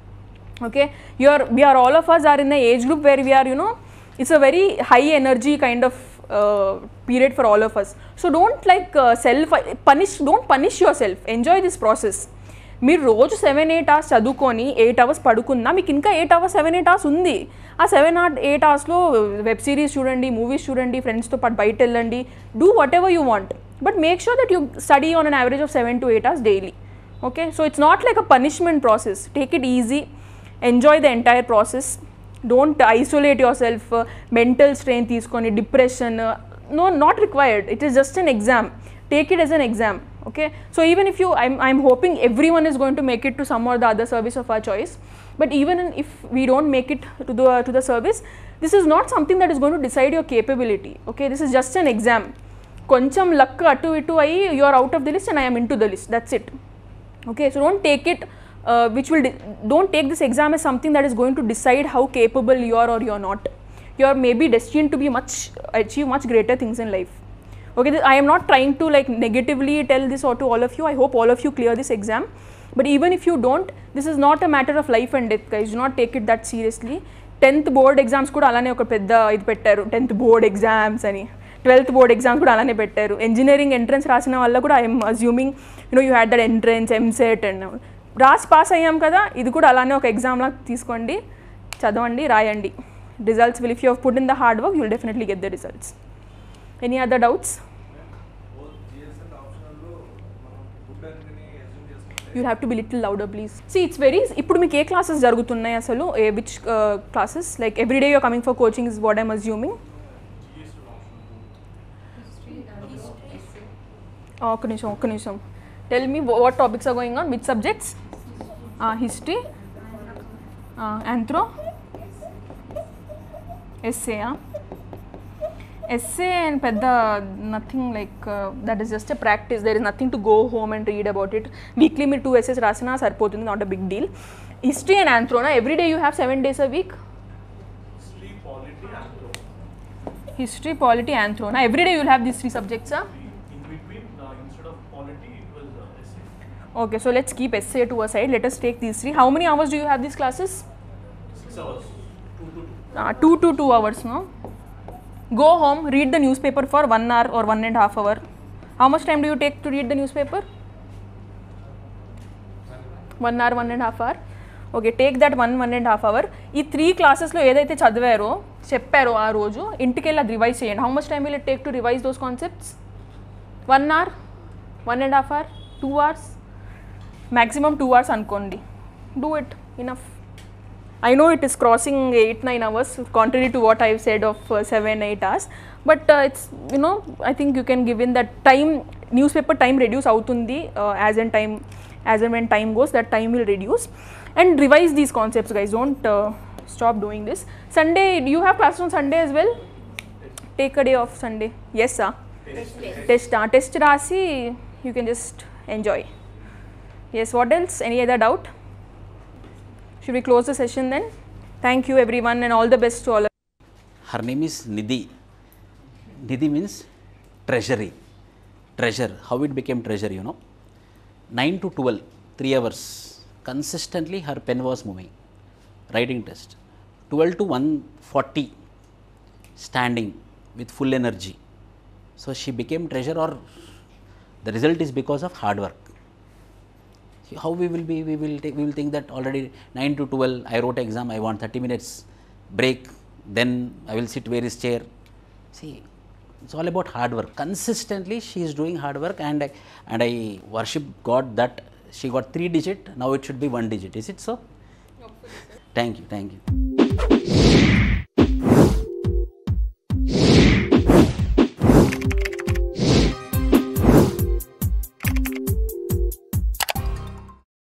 Okay, you are we are all of us are in a age group where we are, you know, it's a very high energy kind of uh, period for all of us. So don't like uh, self punish, don't punish yourself, enjoy this process. మీరు రోజు seven eight hours చదువుకొని eight hours పడుకున్నా మీకు ఇంకా eight hours seven eight hours ఉంది. ఆ seven or eight అవర్స్లో web series చూడండి, మూవీస్ చూడండి, ఫ్రెండ్స్తో పాటు బయట వెళ్ళండి, do whatever you want, but make sure that you study on an average of seven to eight hours daily. Okay, so it's not like a punishment process. Take it easy, enjoy the entire process. Don't isolate your self, mental strain తీసుకొని depression, no, not required. It is just an exam. Take it as an exam. Okay, so even if you, I'm, I'm hoping everyone is going to make it to some or the other service of our choice, but even in, if we don't make it to the, uh, to the service, this is not something that is going to decide your capability. Okay, this is just an exam. Koncham luck atu itu ayi, you are out of the list and I am into the list, that's it. Okay, so don't take it, uh, which will, don't take this exam as something that is going to decide how capable you are or you are not. You are maybe destined to be much, achieve much greater things in life. Okay, I am not trying to like negatively tell this or to all of you. I hope all of you clear this exam. But even if you don't, this is not a matter of life and death, guys. Do not take it that seriously. tenth board exams kuda alane oka pedda idu pettaru. tenth board exams ani. twelfth board exams kuda alane pettaru. Engineering entrance rasina valla kuda I am assuming, you know, you had that entrance, M set and ras pass ayyam kada. Idu kuda alane oka exam la teeskondi, chadavandi, rayandi. Results will, if you have put in the hard work, you will definitely get the results. Any other doubts? You have to be little louder, please. See, it's very, ఇప్పుడు మీకు ఏ classes జరుగుతున్నాయి అసలు, which uh, classes? Like every day you are coming for coaching is what I am assuming. ఒక్క నిమిషం ఒక్క నిమిషం Tell me what topics are going on, which subjects? Uh, history, uh, anthro, essay. Uh. Essay and pedda nothing like uh, that is just a practice. There is nothing to go home and read about it. Weekly me two essays rasina sarpotundi, not a big deal. History and anthro na every day you have seven days a week. History, polity, anthro. History, polity, anthro na every day you will have these three subjects. Huh? In between, uh, instead of polity, it was uh, essay. Okay, so let's keep essay to a side. Let us take these three. How many hours do you have these classes? Six hours. Two to two. Uh, two to two hours, no? Go home, read the newspaper for one hour or one and a half hour. How much time do you take to read the newspaper? One hour, one and a half hour. Okay, take that one, one and a half hour. ఈ three క్లాసెస్లో ఏదైతే చదివారో చెప్పారో ఆ రోజు ఇంటికి వెళ్ళి అది revise చేయండి. How much time will it take to revise those concepts? One hour, one and half hour, two hours, maximum two hours అనుకోండి. Do it, enough. I know it is crossing eight nine hours, contrary to what I've said of uh, seven eight hours, but uh, it's, you know, I think you can give in that time, newspaper time reduce avutundi uh, as in time, as and when time goes, that time will reduce, and revise these concepts, guys. Don't uh, stop doing this. Sunday, do you have classes on Sunday as well? Take a day off Sunday. Yes, sir. Test. Test, uh, test rasi, you can just enjoy. Yes, what else? Any other doubt? Should we close the session then? Thank you everyone and all the best to all of you. Her name is Nidhi. Nidhi means treasury. Treasure. How it became treasure, you know. nine to twelve, three hours. Consistently her pen was moving. Writing test. twelve to one forty. Standing with full energy. So she became treasure, or the result is because of hard work. How we will be, we will take, we will think that already nine to twelve I wrote exam, I want thirty minutes break, then I will sit where is chair. See, it's all about hard work. Consistently she is doing hard work, and I, and I worship God that she got three digit, now it should be one digit. Is it so? Hopefully, sir. Thank you, thank you.